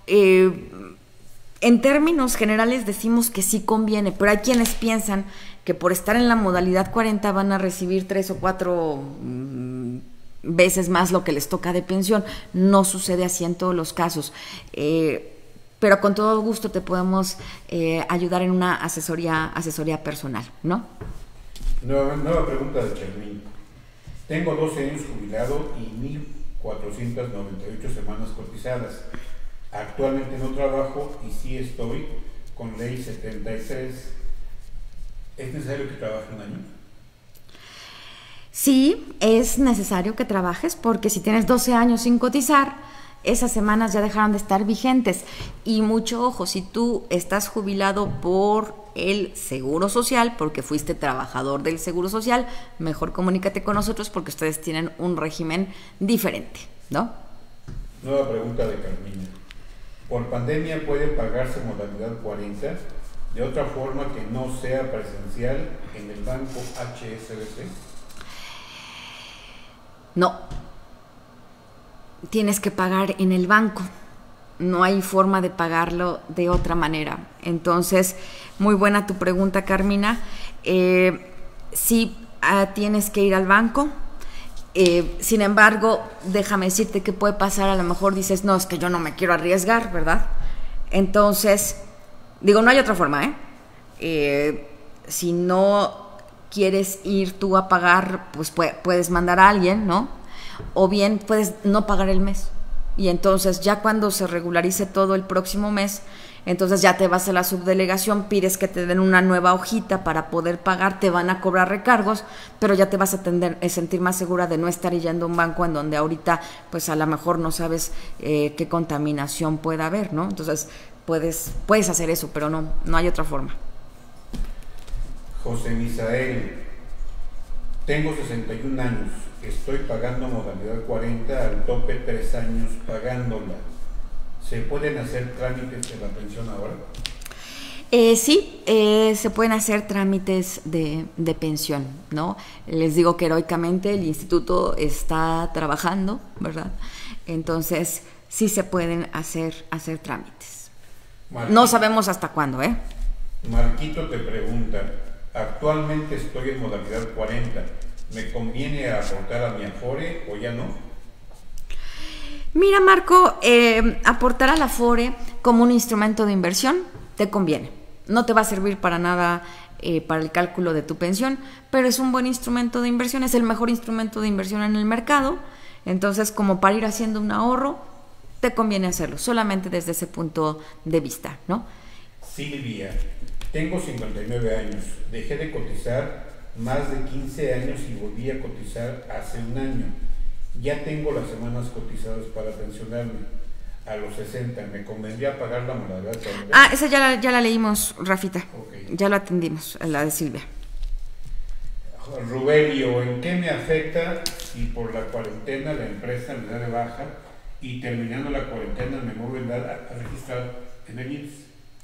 S1: En términos generales decimos que sí conviene, pero hay quienes piensan que por estar en la modalidad 40 van a recibir 3 o 4 veces más lo que les toca de pensión. No sucede así en todos los casos, pero con todo gusto te podemos ayudar en una asesoría personal, ¿no?
S2: Nueva pregunta de Charlín. Tengo 12 años jubilado y 1.498 semanas cotizadas. Actualmente no trabajo y sí estoy con ley 73. ¿Es necesario que trabaje un año?
S1: Sí, es necesario que trabajes porque si tienes 12 años sin cotizar, esas semanas ya dejaron de estar vigentes. Y mucho ojo, si tú estás jubilado por el Seguro Social, porque fuiste trabajador del Seguro Social, mejor comunícate con nosotros porque ustedes tienen un régimen diferente, ¿no?
S2: Nueva pregunta de Carmina. ¿Por pandemia puede pagarse modalidad 40 de otra forma que no sea presencial en el banco HSBC?
S1: No, tienes que pagar en el banco, no hay forma de pagarlo de otra manera. Entonces, muy buena tu pregunta, Carmina. Sí, tienes que ir al banco. Sin embargo, déjame decirte que puede pasar, a lo mejor dices, no, es que yo no me quiero arriesgar, ¿verdad? Entonces, digo, no hay otra forma, si no quieres ir tú a pagar, pues puedes mandar a alguien, ¿no? O bien puedes no pagar el mes. Y entonces ya cuando se regularice todo el próximo mes, entonces ya te vas a la subdelegación, pides que te den una nueva hojita para poder pagar, te van a cobrar recargos, pero ya te vas a sentir más segura de no estar yendo a un banco en donde ahorita pues a lo mejor no sabes qué contaminación pueda haber, ¿no? Entonces puedes hacer eso, pero no hay otra forma.
S2: José Misael, tengo 61 años, estoy pagando modalidad 40 al tope 3 años pagándola. ¿Se pueden hacer trámites de la pensión ahora?
S1: Sí, se pueden hacer trámites de pensión, ¿no? Les digo que heroicamente el instituto está trabajando, ¿verdad? Entonces, sí se pueden hacer trámites. Marquito, no sabemos hasta cuándo,
S2: Marquito te pregunta, actualmente estoy en modalidad 40, ¿me conviene aportar a mi Afore o ya no?
S1: Mira, Marco, aportar al Afore como un instrumento de inversión te conviene. No te va a servir para nada para el cálculo de tu pensión, pero es un buen instrumento de inversión, es el mejor instrumento de inversión en el mercado. Entonces, como para ir haciendo un ahorro, te conviene hacerlo, solamente desde ese punto de vista, ¿no?
S2: Silvia, tengo 59 años, dejé de cotizar más de 15 años y volví a cotizar hace un año. Ya tengo las semanas cotizadas para pensionarme a los 60. ¿Me convendría pagar la modalidad?
S1: Esa ya la leímos, Rafita.
S2: Okay.
S1: Ya la atendimos, la de Silvia.
S2: Rubelio, ¿en qué me afecta si por la cuarentena la empresa me da de baja y terminando la cuarentena me vuelven a registrar en el IMSS?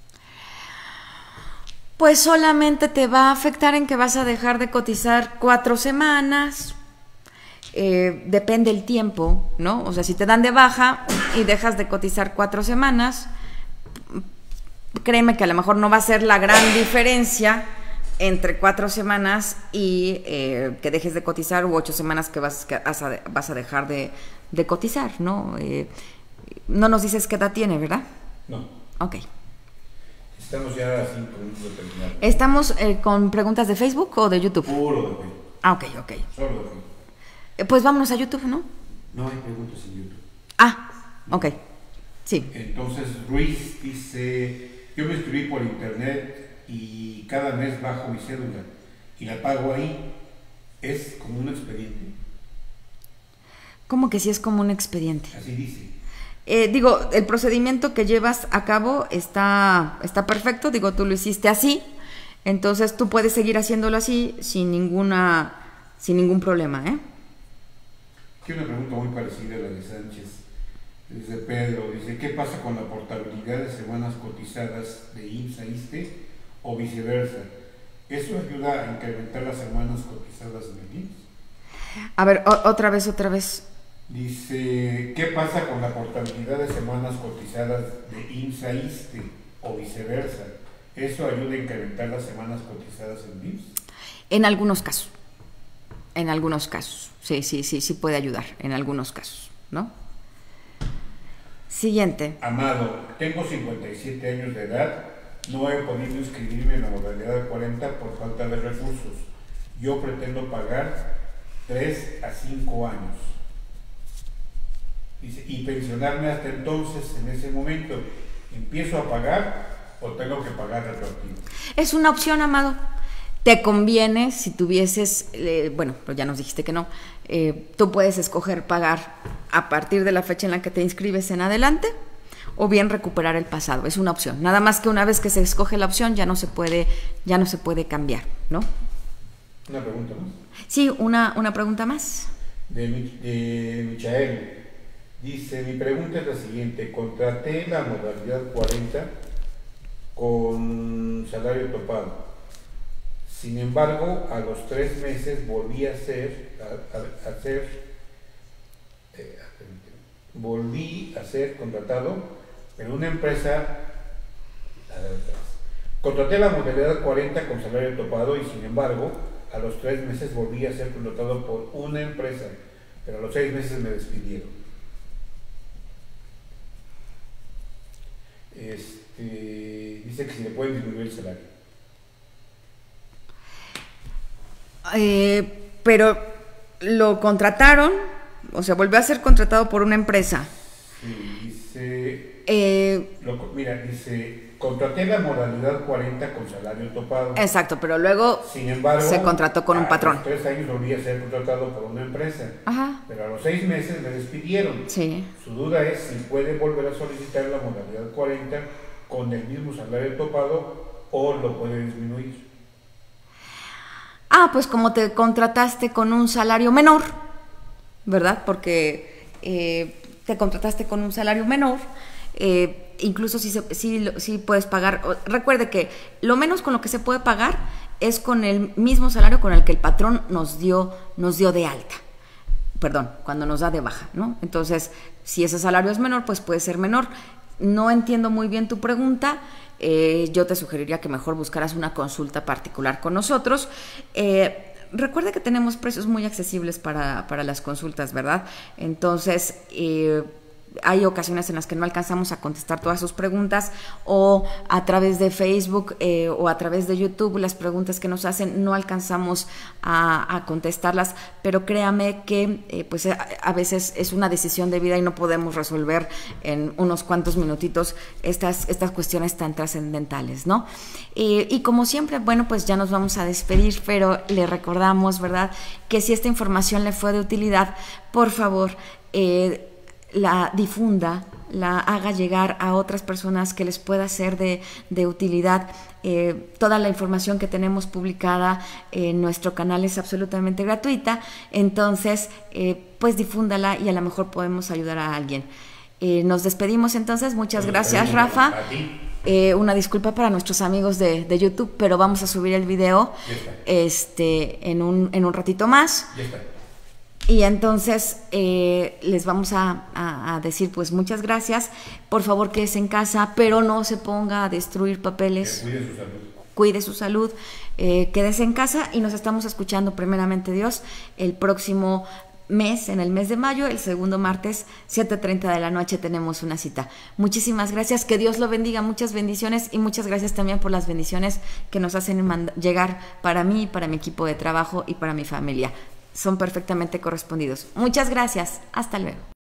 S1: Pues solamente te va a afectar en que vas a dejar de cotizar 4 semanas. Depende el tiempo, ¿no? O sea, si te dan de baja y dejas de cotizar 4 semanas, créeme que a lo mejor no va a ser la gran diferencia entre 4 semanas y que dejes de cotizar, u 8 semanas que vas a dejar de cotizar, ¿no? No nos dices qué edad tiene, ¿verdad?
S2: No.
S1: Ok.
S2: Estamos ya a 5 minutos de terminar.
S1: ¿Estamos con preguntas de Facebook o de YouTube?
S2: Puro de Facebook.
S1: Ok.
S2: Solo de Facebook.
S1: Pues vámonos a YouTube, ¿no?
S2: No hay preguntas en YouTube.
S1: Ok. Sí.
S2: Entonces Ruiz dice, yo me inscribí por internet y cada mes bajo mi cédula y la pago ahí. ¿Es como un expediente?
S1: ¿Cómo que sí es como un expediente?
S2: Así dice.
S1: El procedimiento que llevas a cabo está perfecto. Tú lo hiciste así. Entonces tú puedes seguir haciéndolo así sin ningún problema, ¿eh?
S2: Aquí una pregunta muy parecida a la de Sánchez. Dice Pedro, dice, ¿qué pasa con la portabilidad de semanas cotizadas de IMSS a ISSSTE o viceversa? ¿Eso ayuda a incrementar las semanas cotizadas en el IMSS?
S1: A ver, otra vez.
S2: Dice, ¿qué pasa con la portabilidad de semanas cotizadas de IMSS a ISSSTE o viceversa? ¿Eso ayuda a incrementar las semanas cotizadas en IMSS?
S1: En algunos casos. Sí puede ayudar, en algunos casos, ¿no? Siguiente.
S2: Amado, tengo 57 años de edad, no he podido inscribirme en la modalidad de 40 por falta de recursos. Yo pretendo pagar 3 a 5 años. Dice, y pensionarme hasta entonces, en ese momento, ¿empiezo a pagar o tengo que pagar retroactivo?
S1: Es una opción, Amado. Te conviene si tuvieses, pero ya nos dijiste que no, tú puedes escoger pagar a partir de la fecha en la que te inscribes en adelante o bien recuperar el pasado. Es una opción. Nada más que una vez que se escoge la opción ya no se puede cambiar, ¿no?
S2: Una pregunta más.
S1: Sí, una pregunta más.
S2: De Michael. Dice, mi pregunta es la siguiente. Contraté la modalidad 40 con salario topado. Sin embargo, a los 3 meses volví a ser contratado, pero una empresa. Contraté la modalidad 40 con salario topado y sin embargo, a los 3 meses volví a ser contratado por una empresa, pero a los 6 meses me despidieron. Dice que si le pueden disminuir el salario.
S1: Pero lo contrataron, o sea, volvió a ser contratado por una empresa.
S2: Sí, dice, contraté la modalidad 40 con salario topado.
S1: Exacto, pero luego
S2: sin embargo,
S1: se contrató con un patrón.
S2: A los 3 años volví a ser contratado por una empresa.
S1: Ajá.
S2: Pero a los 6 meses me despidieron.
S1: Sí.
S2: Su duda es si puede volver a solicitar la modalidad 40 con el mismo salario topado o lo puede disminuir.
S1: Pues como te contrataste con un salario menor, ¿verdad? Porque te contrataste con un salario menor, incluso sí puedes pagar. Recuerde que lo menos con lo que se puede pagar es con el mismo salario con el que el patrón nos dio de alta. Perdón, cuando nos da de baja, ¿no? Entonces, si ese salario es menor, pues puede ser menor. No entiendo muy bien tu pregunta. Yo te sugeriría que mejor buscaras una consulta particular con nosotros. Recuerda que tenemos precios muy accesibles para las consultas, ¿verdad? Entonces, hay ocasiones en las que no alcanzamos a contestar todas sus preguntas, o a través de Facebook o a través de YouTube las preguntas que nos hacen no alcanzamos a contestarlas, pero créame que pues a veces es una decisión de vida y no podemos resolver en unos cuantos minutitos estas cuestiones tan trascendentales, ¿no? Y como siempre, bueno, pues ya nos vamos a despedir, pero le recordamos, ¿verdad?, que si esta información le fue de utilidad, por favor, la difunda, la haga llegar a otras personas que les pueda ser de utilidad. Toda la información que tenemos publicada en nuestro canal es absolutamente gratuita, entonces pues difúndala y a lo mejor podemos ayudar a alguien. Nos despedimos entonces, muchas gracias, Rafa. Una disculpa para nuestros amigos de YouTube, pero vamos a subir el video en un ratito más.
S2: Ya está.
S1: Y entonces les vamos a decir pues muchas gracias, por favor quédese en casa, pero no se ponga a destruir papeles.
S2: Que cuide su salud.
S1: Cuide su salud, quédese en casa y nos estamos escuchando primeramente Dios el próximo mes, en el mes de mayo, el segundo martes, 7:30 de la noche tenemos una cita. Muchísimas gracias, que Dios lo bendiga, muchas bendiciones y muchas gracias también por las bendiciones que nos hacen llegar para mí, para mi equipo de trabajo y para mi familia. Son perfectamente correspondidos. Muchas gracias. Hasta luego.